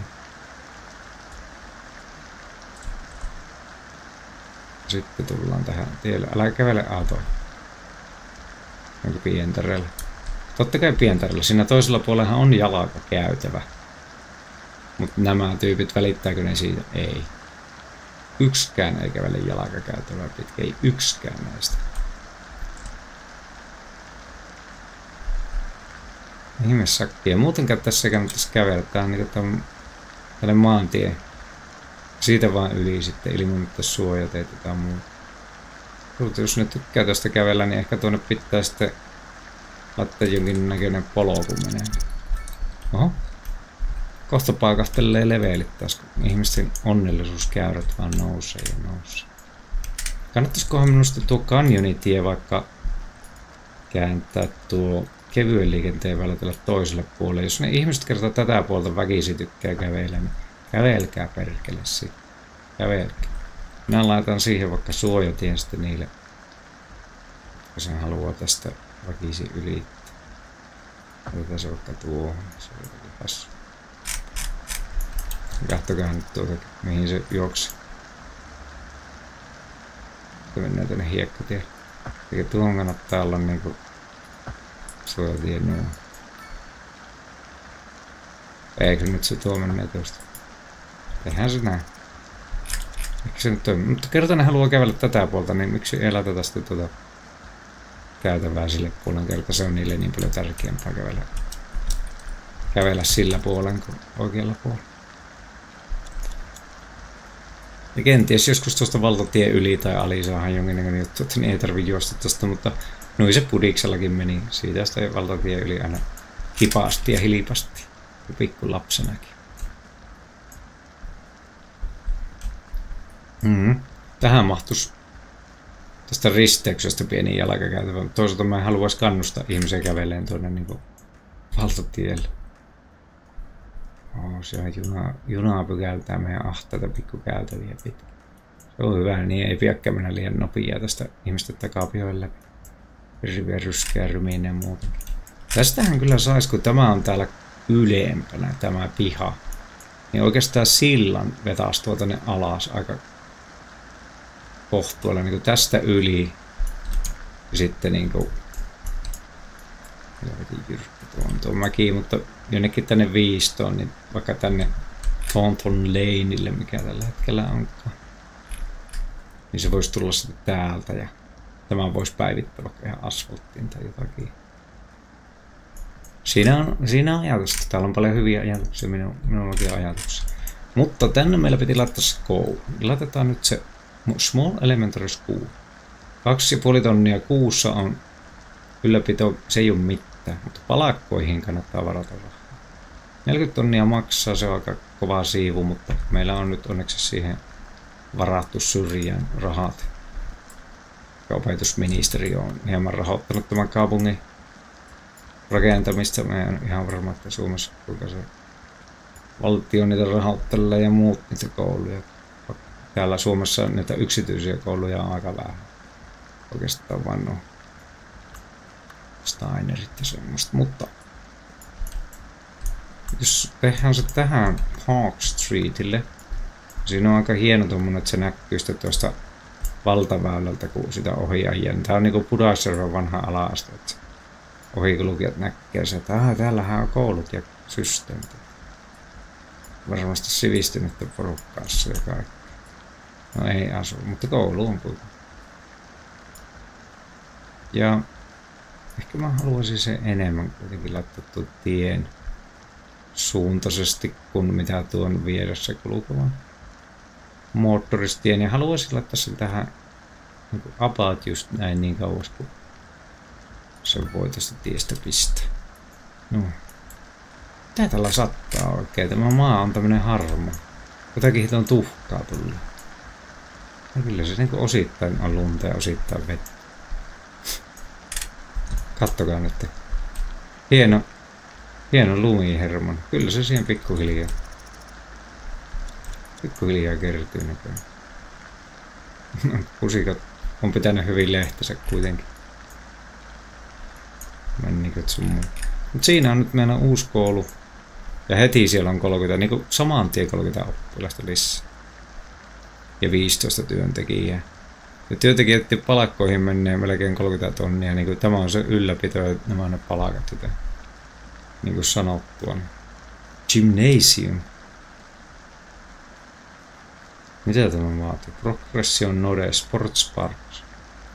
Sitten tullaan tähän tielle. Älä kävele autoa. Onko Pientareella? Totta kai Pientareella. Siinä toisella puolella on jalkakäytävä. Mutta nämä tyypit, välittääkö ne siitä? Ei. Yksikään ei kävele jalkakäytävää pitkä. Ei yksikään näistä. Ihmessakkia. Muutenkaan tässä kannattaisi kävellä. Tää on niinku tällainen maantie. Siitä vaan yli sitten ilman mitään suojateitä tai muuta. Mutta jos ne tykkää tästä kävellä, niin ehkä tuonne pitää sitten laittaa jonkinnäköinen polku menee. Oho. Kohta paikahtelee levelit taas, kun ihmisten onnellisuuskäyrät vaan nousee ja nousee. Kannattaisikohan minusta tuo kanjonitie vaikka kääntää tuo kevyen liikenteen välillä tälle toiselle puolelle. Jos ne ihmiset kertaa tätä puolta väkisi tykkää kävellä, niin kävelkää perkele sitten. Kävelkää. Minä laitan siihen vaikka suojatien sitten niille, jotka sen haluaa tästä väkisi ylittää. Otetaan se vaikka tuohon. Se on hassu. Kattokaa nyt tuota, mihin se juoksi. Se mennään tänne hiekkatielle. Eikä tuohon kannattaa olla niinku suojatien nuo. Eikö nyt se tuo menee tuosta? Tehdään se näin. Eikö se nyt toimi? Mutta kertaan ne haluaa kävellä tätä puolta, niin miksi ei laiteta sitten tuota käytävää sille puolen kertaa? Se on niille niin paljon tärkeämpää kävellä sillä puolen kuin oikealla puolella. Ja kenties joskus tuosta valtatie yli tai ali saadaan jonkinnäköinen juttu, että niin ei tarvitse juosta tuosta, mutta noin se Pudiksellakin meni. Siitä sitä valtatie yli aina hipasti ja hilipasti, pikku lapsenakin. Tähän mahtuisi tästä risteyksestä pieni jalkakäytävä, mutta toisaalta mä en haluaisi kannustaa ihmisiä käveleen tuonne niin valtatielle. Siellä junaa pykältää meidän ahtaita pikkukäytäviä pitkin. Se on hyvä, niin ei pidäkään mennä liian nopeaa tästä ihmisten takapihoille läpi. Hirveä ryskeä ryminä ja muutenkin. Tästähän kyllä saisi, kun tämä on täällä ylempänä tämä piha, niin oikeastaan sillan vetäisi tuolta ne alas aika kohtuulla niin kuin tästä yli. Ja sitten niin kuin tuo mäki, mutta jonnekin tänne viistoon, niin vaikka tänne Thornton Laneille, mikä tällä hetkellä onkaan. Niin se voisi tulla sitten täältä ja tämä voisi päivittää vaikka ihan asfalttiin tai jotakin. Siinä on ajatusta. Täällä on paljon hyviä ajatuksia, minullakin ajatuksia. Mutta tänne meillä piti laittaa se koulu. Laitetaan nyt se Small Elementary School. 2,5 tonnia kuussa on ylläpito, se ei ole mitään, mutta palakkoihin kannattaa varata rahaa. 40 tonnia maksaa, se on aika kova siivu, mutta meillä on nyt onneksi siihen varattu syrjään rahat. Opetusministeriö on hieman rahoittanut tämän kaupungin rakentamista. Mä en ihan varma, että Suomessa kuinka se valtio niitä rahoittelee ja muut niitä kouluja. Täällä Suomessa näitä yksityisiä kouluja on aika vähän. Oikeastaan vain nuo Steinerit ja semmoista. Mutta jos tehdään se tähän Park Streetille, siinä on aika hieno tommonen, että se näkyy sitten tuosta valtaväylältä, kun sitä ohi ajaa. Tää on niinku Pudasjärven vanha ala-aste, että ohikulkijat näkee se, että täällähän on koulut ja systeemit. Varmasti sivistynyttä porukkaassa ja kaikki. No ei asu, mutta koulu on kuitenkin. Ja ehkä mä haluaisin sen enemmän kuitenkin laittaa tuon tien suuntaisesti kuin mitä tuon vieressä kulkevan moottoristien. Ja haluaisin laittaa sen tähän niin about just näin niin kauas kuin se voi tästä tiestä pistää. No. Mitä tällä sattaa oikein? Tämä maa on tämmönen harma. Jotakin hito on tuhkaa tullut. Ja kyllä se niinku osittain on lunta ja osittain vettä. Kattokaa nyt. Hieno lumihermon. Kyllä se siihen pikkuhiljaa kertyy näköjään. Pusikat on pitänyt hyvin lehtensä kuitenkin. Männiköt sun muu. Mut siinä on nyt meidän uusi koulu. Ja heti siellä on 30, niinku saman tien 30 oppilasta lisää. Ja 15 työntekijää. Ja työntekijöiden palkkoihin menee melkein 30 tonnia. Niin tämä on se ylläpito ja nämä on ne palkat. Joten, niin kuin sanottua. Gymnasium. Mitä tämä vaatii? Progression Node Sports Parks.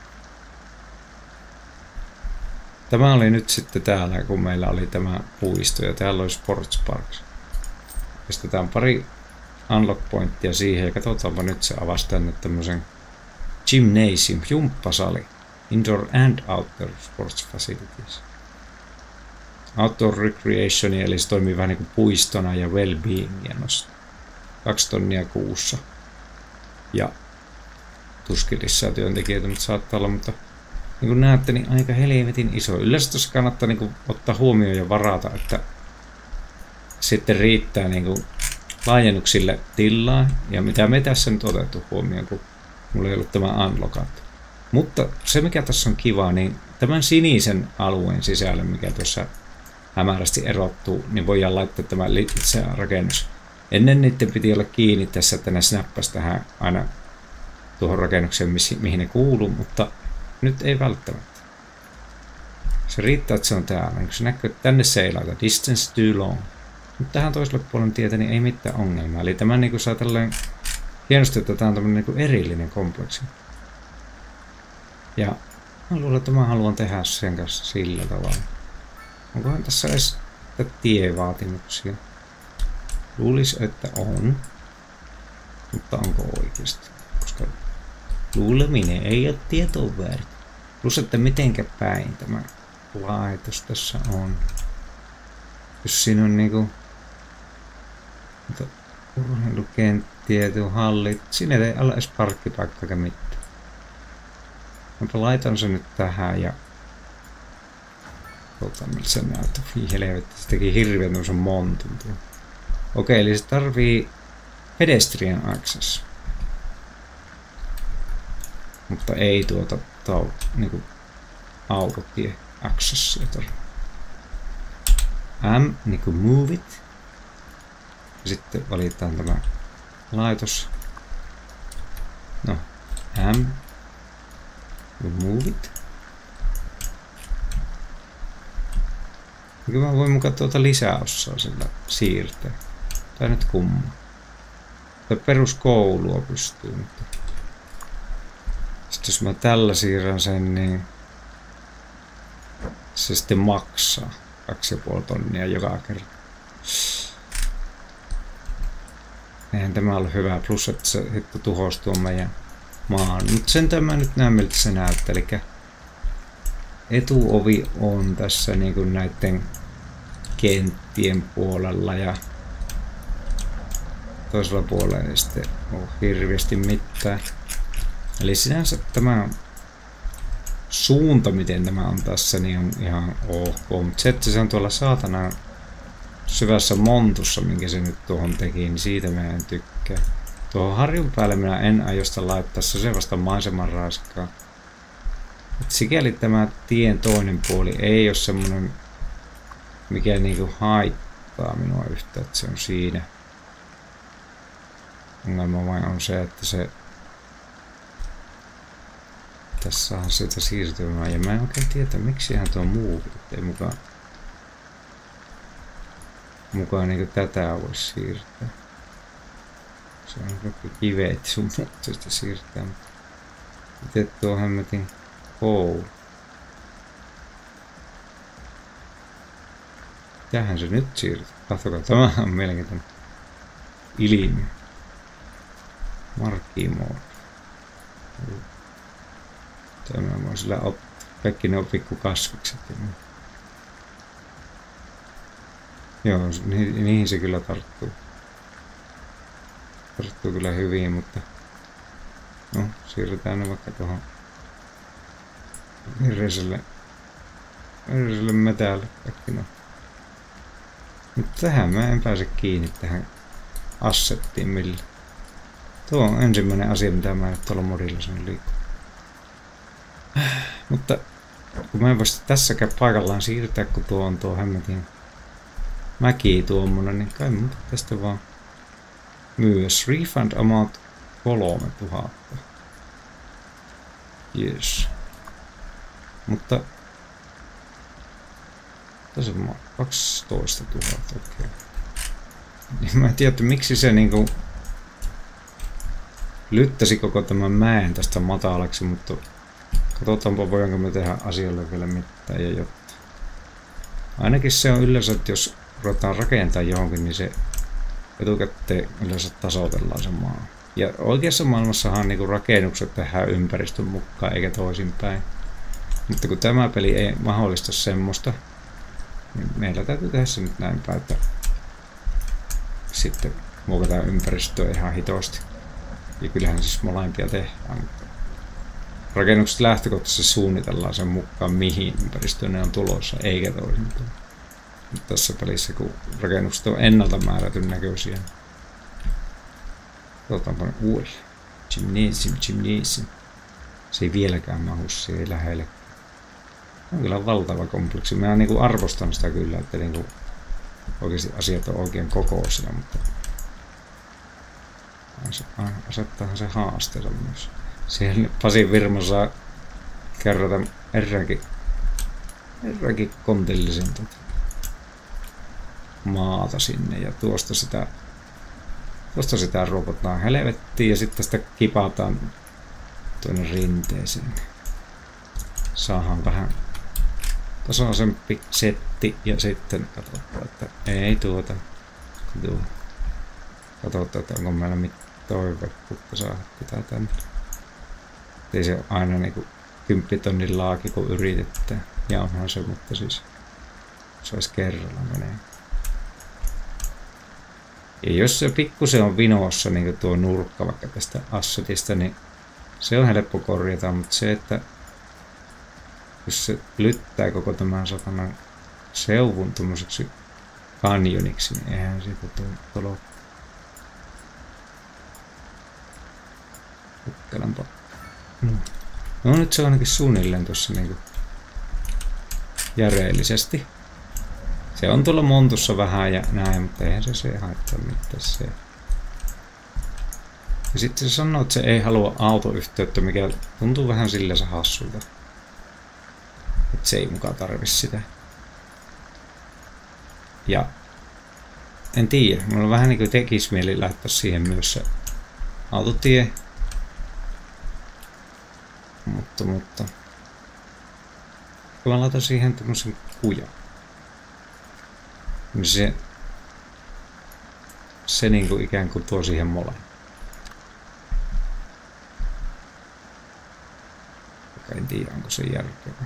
Tämä oli nyt sitten täällä, kun meillä oli tämä puisto ja täällä oli Sports Parks. Pistetään pari unlock pointtia siihen ja katsotaanpa nyt se avasi tänne tämmösen Gymnasium, jumppasali. Indoor and Outdoor Sports Facilities. Outdoor Recreation, eli se toimii vähän niin kuin puistona ja well-being. 2 tonnia kuussa. Ja tuskin lisää työntekijöitä, mutta saattaa olla, mutta niin kuin näette, niin aika helvetin iso. Yleensä tuossa kannattaa niin kuin ottaa huomioon ja varata, että sitten riittää niin kuin laajennuksille tilaa. Ja mitä me tässä nyt otettu huomioon, kun mulla ei ollut tämä unlockattu. Mutta se mikä tässä on kiva, niin tämän sinisen alueen sisällä, mikä tuossa hämärästi erottuu, niin voidaan laittaa tämä itse rakennus. Ennen niiden piti olla kiinni tässä, että ne snappasi tähän aina tuohon rakennukseen, mihin ne kuuluu, mutta nyt ei välttämättä. Se riittää, että se on täällä. Se näkyy, että tänne se ei laita. Distance too long. Mutta tähän toiselle puolen tietä niin ei mitään ongelmaa. Eli tämä niin saa tällainen hienosti, että tämä on tämmöinen niin erillinen kompleksi. Ja mä luulen, että mä haluan tehdä sen kanssa sillä tavalla. Onkohan tässä edes tievaatimuksia? Luulisi, että on. Mutta onko oikeasti? Koska luuleminen ei ole tietoa väärin. Plus, että mitenkä päin tämä laitos tässä on. Jos siinä on niinku urheilukenttiä, hallit. Siinä ei ole edes parkkipaikkaa eikä mitään. Mutta laitan sen nyt tähän ja miltä se näyttää. Helvetti, se teki hirveän tämmösen montun. Okei, eli se tarvii pedestrian access. Mutta ei niinku autotie accessia tarvii. M niinku move it. Ja sitten valitaan tämä laitos. No, M move it. Ja mä voin mukaan lisäosaa sillä siirtää. Tai nyt kumma. peruskoulua pystyy. Mutta sitten jos mä tällä siirrän sen, niin se sitten maksaa 2,5 tonnia joka kerta. Eihän tämä ole hyvä, plus että se sitten tuhosi tuon meidän maan. Mutta sen mä nyt näen miltä se näyttää. Eli etuovi on tässä niin kuin näiden kenttien puolella ja toisella puolella ei sitten ole hirveästi mitään. Eli sinänsä tämä suunta, miten tämä on tässä, niin on ihan ok. Mutta se, että se on tuolla saatana syvässä montussa, minkä se nyt tuohon teki, niin siitä mä en tykkää. Tuohon harjun päälle minä en aio sitä laittaa, se vasta maiseman raiskaa. Et sikäli tämä tien toinen puoli ei ole semmonen, mikä niinku haittaa minua yhtään, että se on siinä. Ongelma vain on se, että se tässä on sitä siirtymää ja mä en oikein tiedä, miksi ihan tuo muu ei mukaan niinku tätä voisi siirtää. Se on joku kiveet sun muuta sitä siirtää. Miten tuo hemmetin koulu? Mitähän se nyt siirtyy? Katsokaa, tämä on mielenkiintoinen ilmiö. Markkimoodi. Tämä voi sillä ottaa. Kaikki ne on pikkukasvikset. Joo, niihin se kyllä tarttuu. Tarttuu kyllä hyvin, mutta no, siirretään ne vaikka tuohon virreiselle metälle kaikki no. Mutta tähän mä en pääse kiinni tähän assettiin millään. Tuo on ensimmäinen asia, mitä mä en tuolla modilla sen liikkuu. Mutta kun mä en voi tässäkään paikallaan siirtää, kun tuo on tuo hemmetin mäki tuommoinen, niin kai muuta tästä vaan myös. Refund amount 3000. Yes. Mutta tässä on 12 000, okei. Okay. Mä en tiedä, että miksi se niinku lyttäsi koko tämän mäen tästä matalaksi, mutta katsotaanpa voidaanko me tehdä asioille vielä mitään ja jotta. Ainakin se on yleensä, että jos ruvetaan rakentaa johonkin, niin se etukäteen yleensä tasoitellaan se maa. Ja oikeassa maailmassahan niinku rakennukset tehdään ympäristön mukaan eikä toisinpäin. Mutta kun tämä peli ei mahdollista semmoista, niin meillä täytyy tehdä se nyt näin päin, että sitten muokataan ympäristöä ihan hitosti. Ja kyllähän siis molempia tehdään, mutta rakennukset lähtökohtaisesti suunnitellaan sen mukaan, mihin ympäristöön ne on tulossa, eikä toisinpäin. Mutta tässä pelissä, kun rakennukset on ennalta määrätyn näköisiä. Otaanpa ne uudelleen. Gymnasium. Se ei vieläkään mahu siihen lähelle. On kyllä valtava kompleksi. Mä niinku arvostan sitä kyllä, että niinku oikeasti asiat on oikein kokoisia, mutta asettaahan se haasteella myös. Siihen Pasi Virmo saa kerrata eränkin kontillisen maata sinne ja tuosta sitä ruokotaan helvettiin ja sitten sitä kipataan tuonne rinteeseen. Saadaan vähän tasaisempi setti ja sitten katsotaan, että ei tuota. Katsotaan, että onko meillä mitään toivekukka saada pitää tänne. Ei se ole aina niinku 10 tonnin laaki kun yritetään. Ja onhan se, mutta siis se olisi kerralla menee. Ja jos se pikkusen on vinossa niin tuo nurkka vaikka tästä assetista, niin se on helppo korjata, mutta se, että jos se lyttää koko tämän satanan seuvun tommoseksi kanjoniksi, niin eihän siitä tule. Kukkelanpa. No nyt se on ainakin suunnilleen tuossa niinku järeellisesti. Se on tuolla montussa vähän ja näin, mutta eihän se haittaa mitään se. Ja sitten se sanoo, että se ei halua autoyhteyttä, mikä tuntuu vähän silleen hassulta. Että se ei mukaan tarvi sitä. Ja en tiedä, mulla vähän niin kuin tekisi mieli laittaa siihen myös se autotie. Mutta kun mä laitan siihen tämmösen kujan, niin se niinku ikään kuin tuo siihen molemmat. En tiedä, onko se järkevä.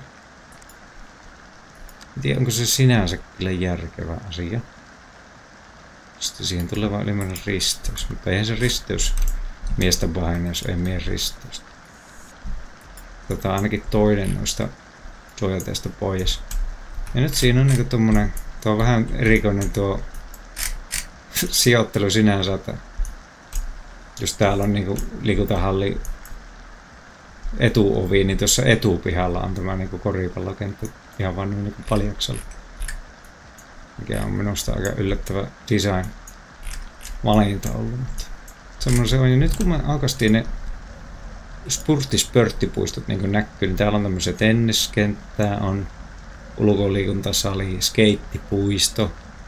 En tiedä, onko se sinänsä kyllä järkevä asia. Sitten siihen tulee vaan ylimääräinen risteys. Mutta eihän se risteys miestä paine, jos ei mies risteystä. Ainakin toinen noista suojateista pois. Ja nyt siinä on niinku tommonen, tuo on vähän erikoinen tuo sijoittelu sinänsä, että jos täällä on niinku liikuntahalli etuovi, niin tuossa etupihalla on tämä niinku koripallokenttä ihan vaan niinku paljaksella. Mikä on minusta aika yllättävä design valinta ollut. Mutta semmoinen se on. Ja nyt kun me aukastiin ne spurttispörttipuistot niin kuin näkyy, niin täällä on tämmöisiä tenniskenttää, on ulkoliikuntasali, skeittipuisto.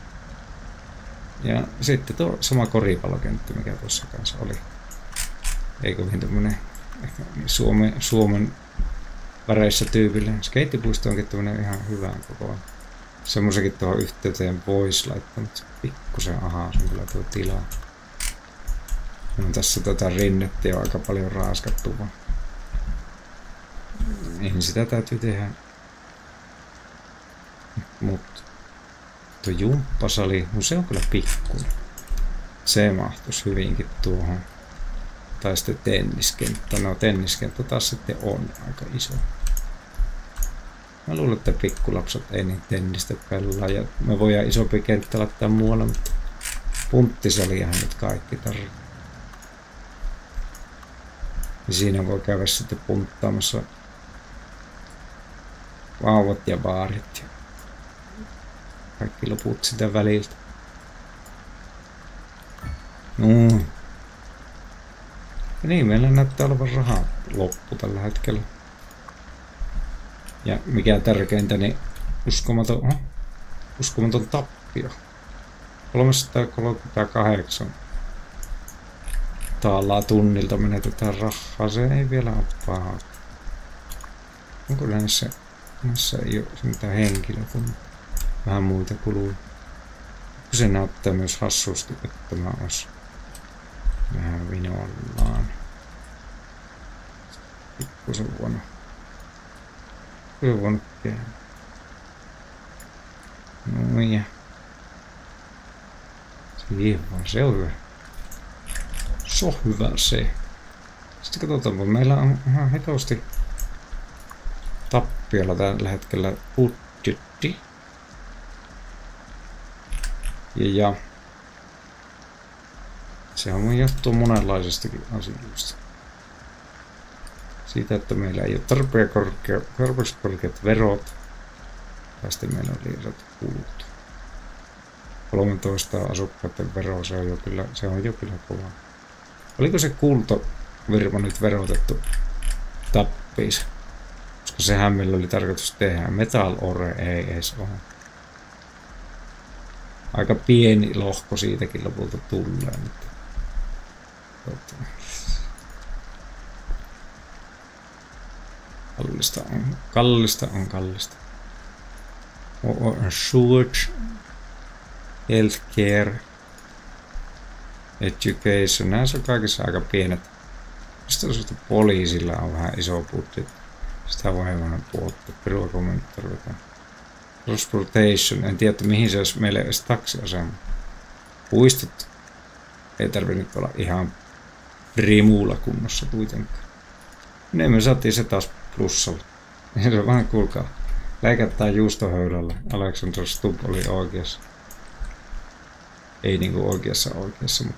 Ja sitten tuo sama koripallokenttä, mikä tuossa kanssa oli. Ei kovin tämmönen Suomen väreissä tyypillinen. Skeittipuisto onkin tämmönen ihan hyvän kokoinen. Semmoisenkin tuohon yhteyteen voisi laittaa, mutta pikkusen se on kyllä tuo tila. On tässä rinnettä jo aika paljon raaskattu vaan. Niin sitä täytyy tehdä. Mutta tuo jumppasali, no se on kyllä pikkuinen. Se mahtuisi hyvinkin tuohon. Tai sitten tenniskenttä. No tenniskenttä taas sitten on aika iso. Mä luulen, että pikkulapset ei niin tennistä pelaa ja me voidaan isompi kenttä laittaa muualle, mutta punttisaliahan nyt kaikki tarvitsee. Ja siinä voi käydä sitten punttaamassa vauvat ja baarit ja kaikki loput sitä väliltä. No. Ja niin, meillä näyttää olevan rahaa loppu tällä hetkellä. Ja mikä tärkeintä, niin uskomaton tappio. 338 taalaa tunnilta menetetään rahaa. Se ei vielä ole paha. Onko näissä ei ole mitään henkilökuntaa? Vähän muita kuluja. Se näyttää myös hassusti, että tämä olisi vähän vinollaan. Pikkusen vuonna. Kyllä voinut tehdä. No ja. Se on hyvä. Se on hyvä se. Sitten katsotaanpa, meillä on ihan hetosti tappiolla tällä hetkellä budjetti. Ja se on johtuu monenlaisestakin asioista. Siitä, että meillä ei ole tarpeeksi korkeat verot. Ja sitten meillä on liiat kulut. 13 asukkaiden vero, se on jo kyllä kova. Oliko se kultavirma nyt verotettu tappiinsa? Koska sehän meillä oli tarkoitus tehdä. Metal Ore ei edes ole. Aika pieni lohko siitäkin lopulta tulee. Kallista on kallista. Sewage, healthcare, education, nämä on kaikissa aika pienet. Sitten poliisilla on vähän iso budjetti. Sitä voi vähän puhuttaa. Peruakomentarvitaan. Transportation, en tiedä mihin se olisi meille edes taksiasema. Puistot ei tarvinnut olla ihan rimuulla kunnossa kuitenkaan. Ne me saatiin se taas plussalla. Se on vähän kuulkaa. Läikättää juustohöylällä. Alexander Stubb oli oikeassa. Ei niinku oikeassa, mutta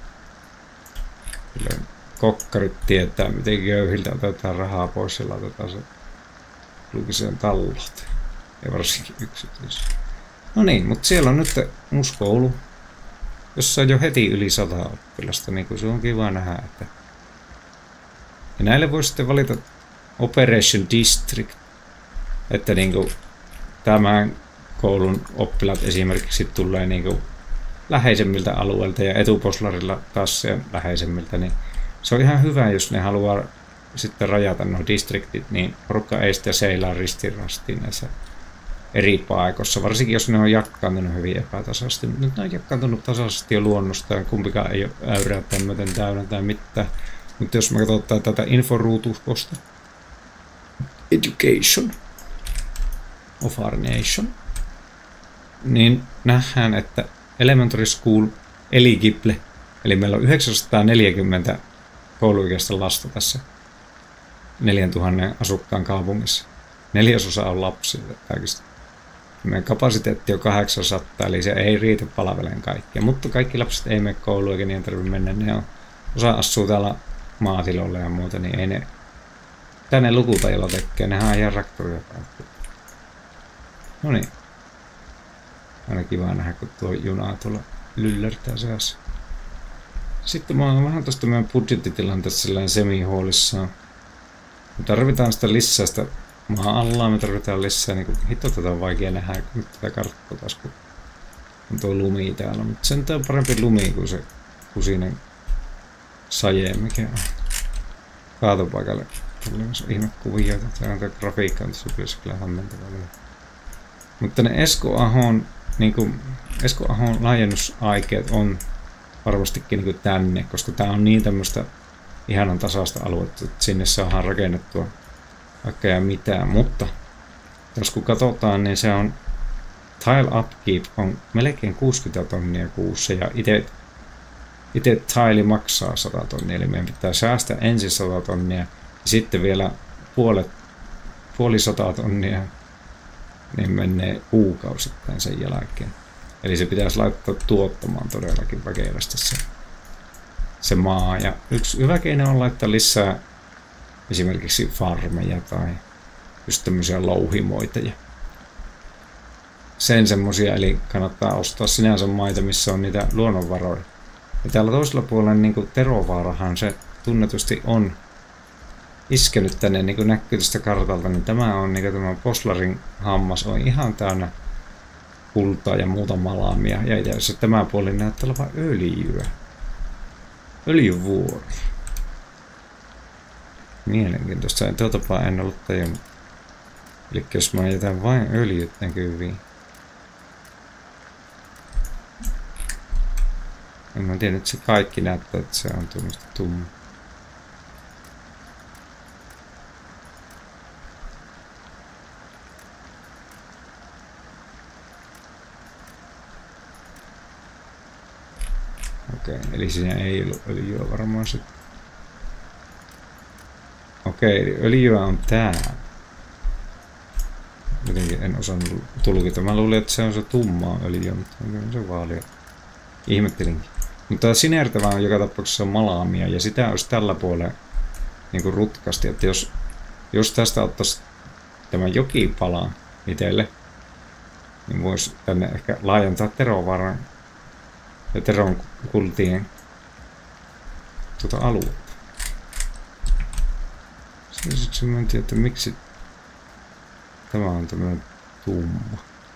kyllä kokkarit tietää, miten köyhiltä otetaan rahaa pois ja laitetaan se julkiseen talouteen. Ja varsinkin yksityisiä. No niin, mutta siellä on nyt uusi koulu, jossa on jo heti yli 100 oppilasta, niin kuin se on kiva nähdä. Että ja näille voi sitten valita Operation District, että niin kuin tämän koulun oppilaat esimerkiksi tulee niin kuin läheisemmiltä alueilta ja etuposlarilla taas se läheisemmiltä, niin Se on ihan hyvä, jos ne haluaa sitten rajata nuo distriktit, niin porukka ei sitten seilaa ristiin näissä eri paikoissa, varsinkin jos ne on jakkaantunut hyvin epätasaisesti. Nyt ne on jakkaantunut tasaisesti jo luonnosta ja kumpikaan ei ole äyrää tämmöten täynnä tai mitään. Mutta jos me katsotaan tätä inforuutukosta, Education of our nation, niin nähdään, että Elementary School eligible, eli meillä on 940 kouluikäistä lasta tässä 4000 asukkaan kaupungissa. 4% on lapsia kaikista. Meidän kapasiteetti on 800, eli se ei riitä palvelemaan kaikkia. Mutta kaikki lapset ei mene kouluun eikä niin tarvitse mennä. Ne on, osa asuu täällä maatiloilla ja muuta, niin ei ne tänne lukutajolla tekee. Nehän on ihan traktoria päättyy. No niin. Aina kiva nähdä, kun tuo juna tuolla lyllertää seassa. Sitten mä oon vähän tuosta meidän budjettitilanteesta sellainen semi-huolissaan. Me tarvitaan sitä lisää sitä maa-allaa, me tarvitaan lisää, niin hitto tätä on vaikea nähdä nyt tätä karttaa taas, kun on tuo lumi täällä. Mutta sen on parempi lumi kuin se kusinen saje, mikä on kaatopaikalle. Tuli myös ihmekuvioita, tämä on tämä grafiikka, mutta se pitäisi kyllä hämmentävää. Mutta ne Esko Ahon laajennusaikeet on varmastikin niin tänne, koska tämä on niin tämmöistä ihanan tasaista aluetta, että sinne saadaan rakennettua vaikka ja mitään, mutta jos kun katsotaan, niin se on tile upkeep on melkein 60 tonnia kuussa ja itse tile maksaa 100 tonnia, eli meidän pitää säästää ensin 100 tonnia ja sitten vielä puoli 100 tonnia, niin menee kuukausittain sen jälkeen. Eli se pitäisi laittaa tuottamaan todellakin väkevästi se maa. Ja yksi hyvä keino on laittaa lisää esimerkiksi farmeja tai just tämmöisiä louhimoita. Ja sen semmosia, eli kannattaa ostaa sinänsä maita, missä on niitä luonnonvaroja. Ja täällä toisella puolella niin Terovaarahan se tunnetusti on iskenyt tänne, niin kuin näkyy tästä kartalta, niin tämä on niin tämä Poslarin hammas on ihan täynnä kultaa ja muuta malaamia. Ja itse asiassa tämä puoli näyttää olevan öljyä. Öljyvuori. Mielenkiintoista. Tuotapaa en ollut tajunnut. Eli jos mä jätän vain öljyt näkyviin. En mä tiedä, että se kaikki näyttää, että se on tuommoista tumma. Okei, eli siinä ei ollut öljyä varmaan sitten. Okei, eli öljyä on täällä. Jotenkin en osannut tulkita. Mä luulin, että se on se tummaa öljyä, mutta on se vaalia. Ihmettelinkin. Mutta sinertävä on joka tapauksessa malaamia ja sitä olisi tällä puolella niin kuin rutkasti, että jos tästä ottaisi tämän jokipalan itselle, niin voisi tänne ehkä laajentaa Terovaaran ja Teron kultien aluetta. Siksi mä en tiedä, että miksi tämä on tämmöinen tumma.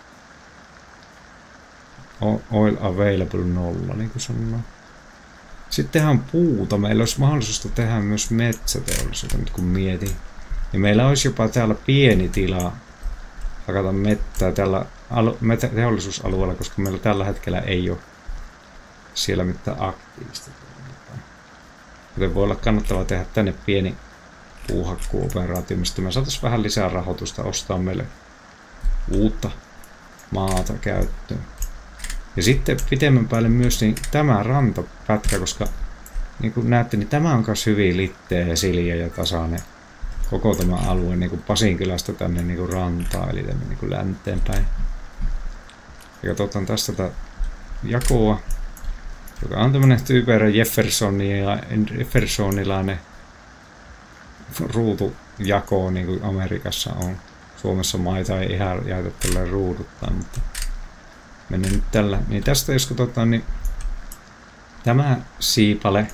Oil available 0, niin kuin sanoo. Sittenhän puuta. Meillä olisi mahdollisuus tehdä myös metsäteollisuutta, nyt kun mietin. Ja meillä olisi jopa täällä pieni tila hakata mettää tällä teollisuusalueella, koska meillä tällä hetkellä ei ole siellä mitään aktiivista. Joten voi olla kannattavaa tehdä tänne pieni puuhakkuoperaatio, mistä me saataisiin vähän lisää rahoitusta ostaa meille uutta maata käyttöön. Ja sitten pitemmän päälle myös niin tämä rantapätkä, koska niin kuin näette, niin tämä on myös hyvin litteä ja sileä ja tasainen koko tämä alue niin kuin Pasinkylästä tänne niin kuin rantaa, eli tänne niin kuin länteen päin. Ja katsotaan tästä tätä jakoa, joka on tämmöinen typerä Jeffersonilainen ruutujako, niin kuin Amerikassa on. Suomessa maita ei ihan jaeta tälleen ruuduttaa, mutta mennään nyt tällä. Niin tästä jos katsotaan, niin tämä siipale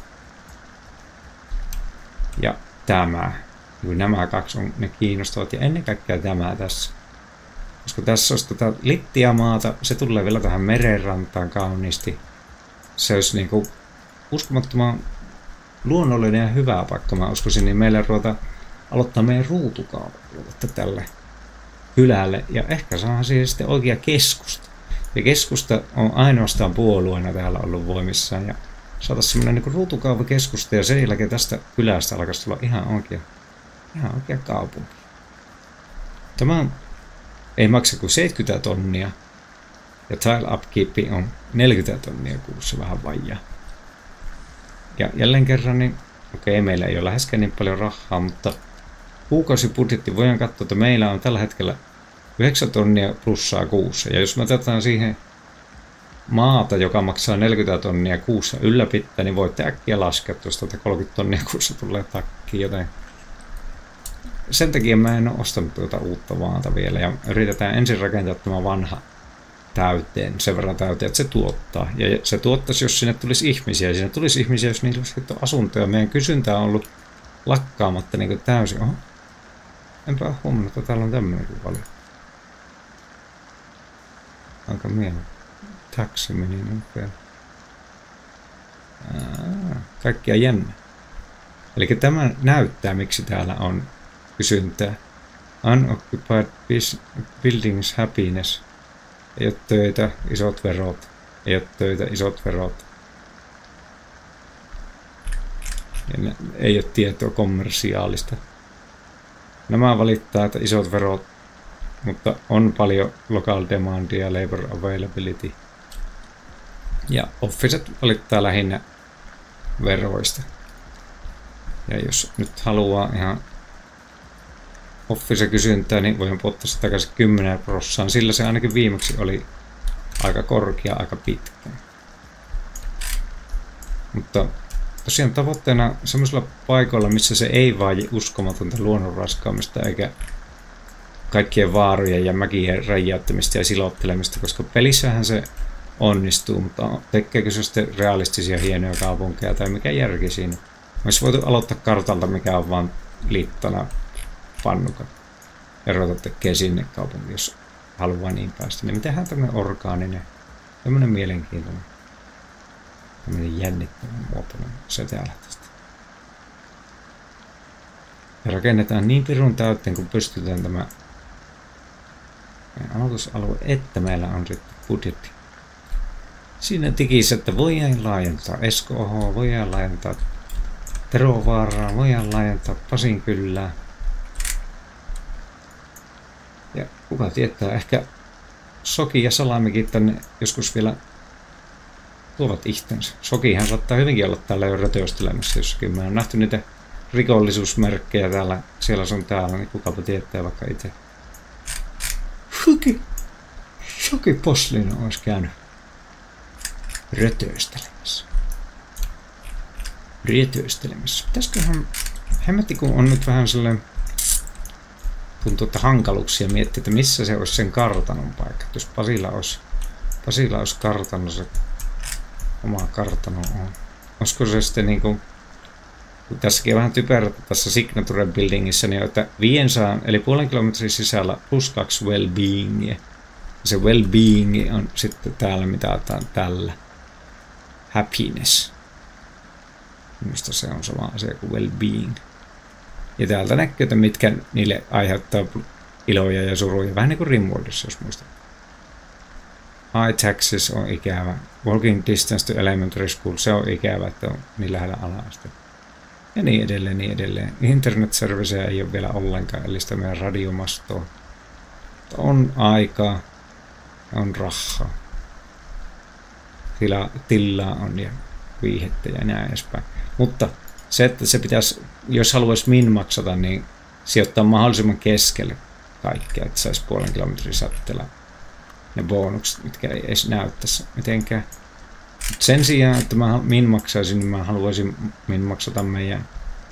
ja tämä, niin nämä kaksi on ne kiinnostavat ja ennen kaikkea tämä tässä. Koska tässä olisi tätä littiä maata, se tulee vielä tähän merenrantaan kauniisti. Se olisi niinku uskomattoman luonnollinen ja hyvä paikka, mä uskoisin, niin meillä ruveta aloittaa meidän ruutukaupalta tälle kylälle. Ja ehkä saadaan siihen sitten oikea keskusta. Ja keskusta on ainoastaan puolueena täällä ollut voimissaan. Ja saataisiin semmoinen niin ruutukaupakeskusta ja sen jälkeen tästä kylästä alkaisi tulla ihan oikea kaupunki. Tämä ei maksa kuin 70 tonnia. Ja tile upkeep on 40 tonnia kuussa, vähän vajaa. Ja jälleen kerran, niin okei, meillä ei ole läheskään niin paljon rahaa, mutta kuukausibudjetti voidaan katsoa, että meillä on tällä hetkellä 9 tonnia plussaa kuussa. Ja jos me otetaan siihen maata, joka maksaa 40 tonnia kuussa ylläpitää, niin voitte äkkiä laskea, että jos 30 tonnia kuussa tulee takkiin, joten sen takia mä en ole ostanut tuota uutta maata vielä. Ja yritetään ensin rakentaa tämä vanha täyteen, sen verran täyteen, että se tuottaa. Ja se tuottaisi, jos sinne tulisi ihmisiä. Sinne tulisi ihmisiä, jos niillä olisi asuntoja. Meidän kysyntä on ollut lakkaamatta niin kuin täysin. Oho. Enpä ole huomannut, että täällä on tämmönenkin paljon. Aika mielenkiintoinen. Taksi meni nopein. Kaikkia jännä. Eli tämä näyttää, miksi täällä on kysyntää. Unoccupied buildings happiness. Ei ole töitä, isot verot. Ei ole töitä, isot verot. Ja ei ole tietoa kommersiaalista. Nämä valittaa, että isot verot, mutta on paljon local demandia ja labor availability. Ja officet valittaa lähinnä veroista. Ja jos nyt haluaa ihan office kysyntää, niin voin ottaa se takaisin 10%. Sillä se ainakin viimeksi oli aika korkea, aika pitkä. Mutta tosiaan tavoitteena semmoisilla paikoilla, missä se ei vaadi uskomatonta luonnon raskaamista eikä kaikkien vaarojen ja mäkien räjäyttämistä ja silottelemista, koska pelissähän se onnistuu, mutta tekeekö se sitten realistisia hienoja kaupunkeja tai mikä järki siinä? Olisi voitu aloittaa kartalta, mikä on vaan liittona pannukat ja ruveta tekee sinne kaupunki, jos haluaa niin päästä. Niin tehdään tämmöinen orgaaninen, tämmöinen mielenkiintoinen, tämmöinen jännittävän muotoinen setälä tästä. Ja rakennetaan niin pirun täyteen, kun pystytään tämä aloitusalue, että meillä on sitten budjetti. Siinä tikissä, että voidaan laajentaa Esko-Ohoa, voidaan laajentaa Terovaaraa, voidaan laajentaa Pasinkylää. Ja kuka tietää, ehkä Soki ja Salamikin tänne joskus vielä tuovat itsensä. Sokihan saattaa hyvinkin olla täällä jo rötöstelemässä jossakin. Mä oon nähty niitä rikollisuusmerkkejä täällä, siellä sun täällä, niin kukapa tietää vaikka itse. Soki Poslin olisi käynyt rötöstelemässä. Pitäisiköhän, hemmetti kun on nyt vähän sellainen, tuntuu, että hankaluuksia miettiä, että missä se olisi sen kartanon paikka. Jos Pasilla olisi kartano, se oma kartano on. Olisiko se sitten niin kuin, kun tässäkin on vähän typerätä tässä Signature Buildingissa, niin että 500, eli puolen kilometrin sisällä +2 well-beingia. Se well-being on sitten täällä mitataan tällä. Happiness. Minusta se on sama asia kuin well-being. Ja täältä näkyy, että mitkä niille aiheuttaa iloja ja suruja. Vähän niin kuin Rimworldissa, jos muistat. High taxes on ikävä. Walking distance to elementary school, se on ikävä, että on niin lähellä ala-aste. Ja niin edelleen, niin edelleen. Internet serviceja ei ole vielä ollenkaan, eli sitä meidän radiomastoa. On aikaa, on rahaa. Tilaa on ja viihettä ja näin edespäin. Mutta se, että se pitäisi, jos haluaisi min-maksata, niin sijoittaa mahdollisimman keskelle kaikkea, että saisi puolen kilometrin säteellä ne bonukset, mitkä ei edes näyttäisi mitenkään. Mut sen sijaan, että mä min-maksaisin, niin mä haluaisin min-maksata meidän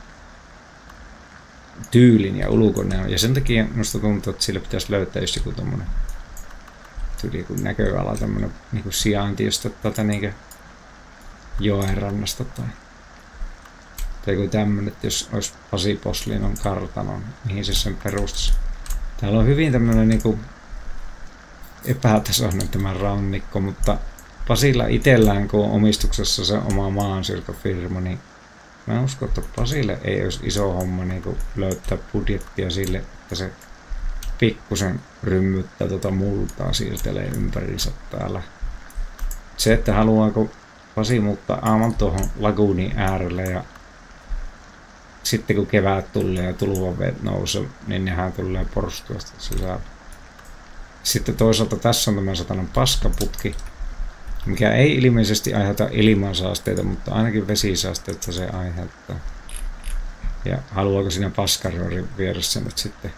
tyylin ja ulkonäön. Ja sen takia minusta tuntuu, että sille pitäisi löytää just joku tommonen tyyli kuin näköala, tämmönen niinku sijainti, josta tätä niinku joen rannasta tai joku tämmönen, että jos olisi Pasi Poslinon kartano, mihin se sen perustaisi. Täällä on hyvin tämmönen niinku epätasainen tämä rannikko, mutta Pasilla itsellään, kun on omistuksessa se oma maansirkofirma, niin Mä uskon, että Pasille ei olisi iso homma niin löytää budjettia sille, että se pikkusen rymmyttää multaa siirtelee ympäriinsä täällä. Se, että haluaako Pasi muuttaa aivan tuohon laguunin äärelle ja sitten kun kevät tulee ja tulvaveet nousee, niin nehän tulee porstuasta sisällä. Sitten toisaalta tässä on tämä satanan paskaputki, mikä ei ilmeisesti aiheuta ilmansaasteita, mutta ainakin vesisaasteita se aiheuttaa. Ja haluaako siinä paskaröörin vieressä nyt sitten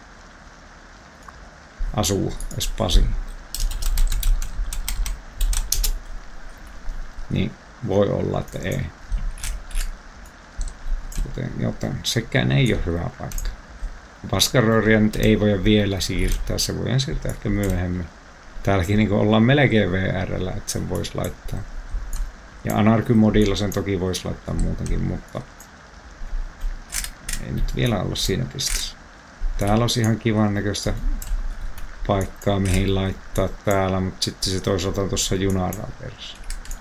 asua edes Pasi? Niin voi olla, että ei. Joten sekään ei ole hyvä paikka. Paskarööriä nyt ei voi vielä siirtää, se voidaan siirtää ehkä myöhemmin. Täälläkin niin ollaan melkein VR:llä, että sen voisi laittaa. Ja Anarchy-modilla sen toki voisi laittaa muutenkin, mutta ei nyt vielä olla siinä pisteessä. Täällä olisi ihan kivan näköistä paikkaa, mihin laittaa täällä, mutta sitten se toisaalta on tuossa junarapeessa.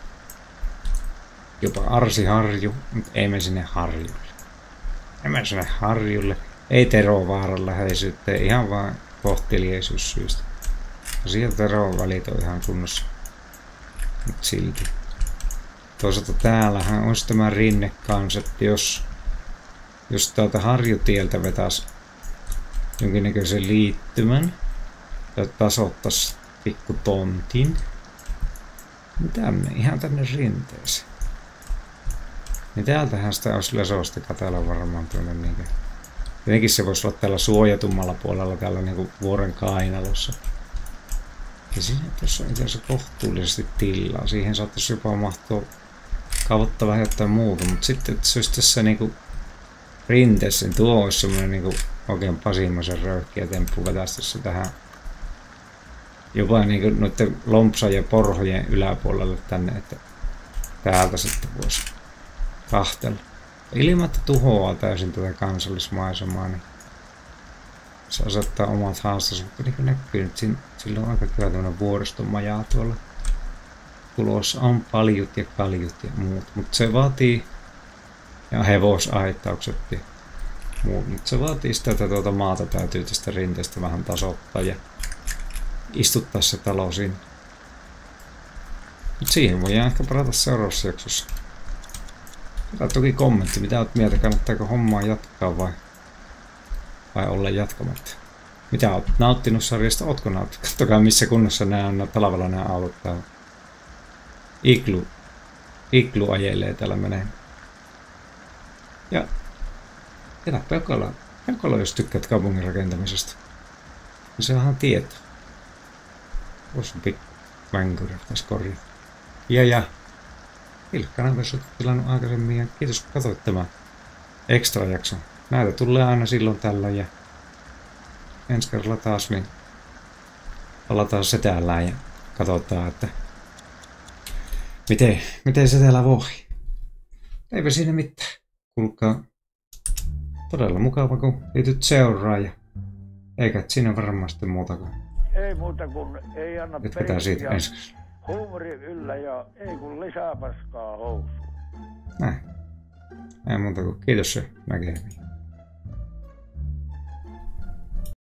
Jopa Arsiharju, mutta ei me sinne harjulle. Emme sinne harjulle. Ei Terovaaran läheisyytteen, ihan vaan kohteliaisuussyistä. Sieltä Teron välit on ihan kunnossa. Mut silti. Toisaalta täällähän olisi tämä rinnekonsepti, jos täältä Harjutieltä vetäisi jonkinnäköisen liittymän ja tasoittaisi pikku tontin. Tänne, ihan tänne rinteeseen. Niin täältähän sitä olisi lesosta katella varmaan tuonne niinkö. Jotenkin se voisi olla täällä suojatummalla puolella täällä niinku vuoren kainalossa. Ja siinä tuossa on itse asiassa kohtuullisesti tilaa. Siihen saattaisi jopa mahtua kaavoittaa vähän jotain muuta, mutta sitten että se olisi tässä niinku rinteessä, niin tuo olisi semmoinen niinku oikein Pasimoisen röyhkiä temppu vetäisi tässä tähän jopa niinku noiden lompsa ja porhojen yläpuolelle tänne, että täältä sitten voisi kahtella. Ilman, että tuhoaa täysin tätä kansallismaisemaa, niin se asettaa omat haasteensa, mutta niin kuin näkyy nyt, sillä on aika kyllä tämmöinen vuoristomajaa tuolla tulossa. On paljut ja kaljut ja muut, mutta se vaatii, ja hevosaittaukset ja muut, mutta se vaatii sitä, että tuota maata täytyy tästä rinteestä vähän tasoittaa ja istuttaa se talo siinä. Mutta siihen voidaan ehkä parata seuraavassa jaksossa. Tää toki kommentti, mitä olet mieltä, kannattaako hommaa jatkaa vai olla jatkamatta. Mitä olet nauttinut sarjasta, ootko nauttinut? Kattokaa missä kunnossa nämä on talvella nämä autot täällä. Iglu ajelee täällä menee. Ja jätä peukalo, jos tykkäät kaupungin rakentamisesta. Niin se onhan tieto. Voisi pikku vänkyrä tässä korjaa. Ja Ilkkana myös olet tilannut aikaisemmin ja kiitos kun katsoit tämän extra jakson. Näitä tulee aina silloin tällöin ja ensi kerralla taas niin palataan setäällään ja katsotaan, että miten setäällä voi. Eipä siinä mitään. Kuulkaa todella mukava kun liityt seuraan ja eikä siinä varmasti muuta kuin ei muuta kuin ei anna periksi ja huumori yllä ja ei kun lisää paskaa housuun. Näin. Ei muuta kuin kiitos ja näkemiin.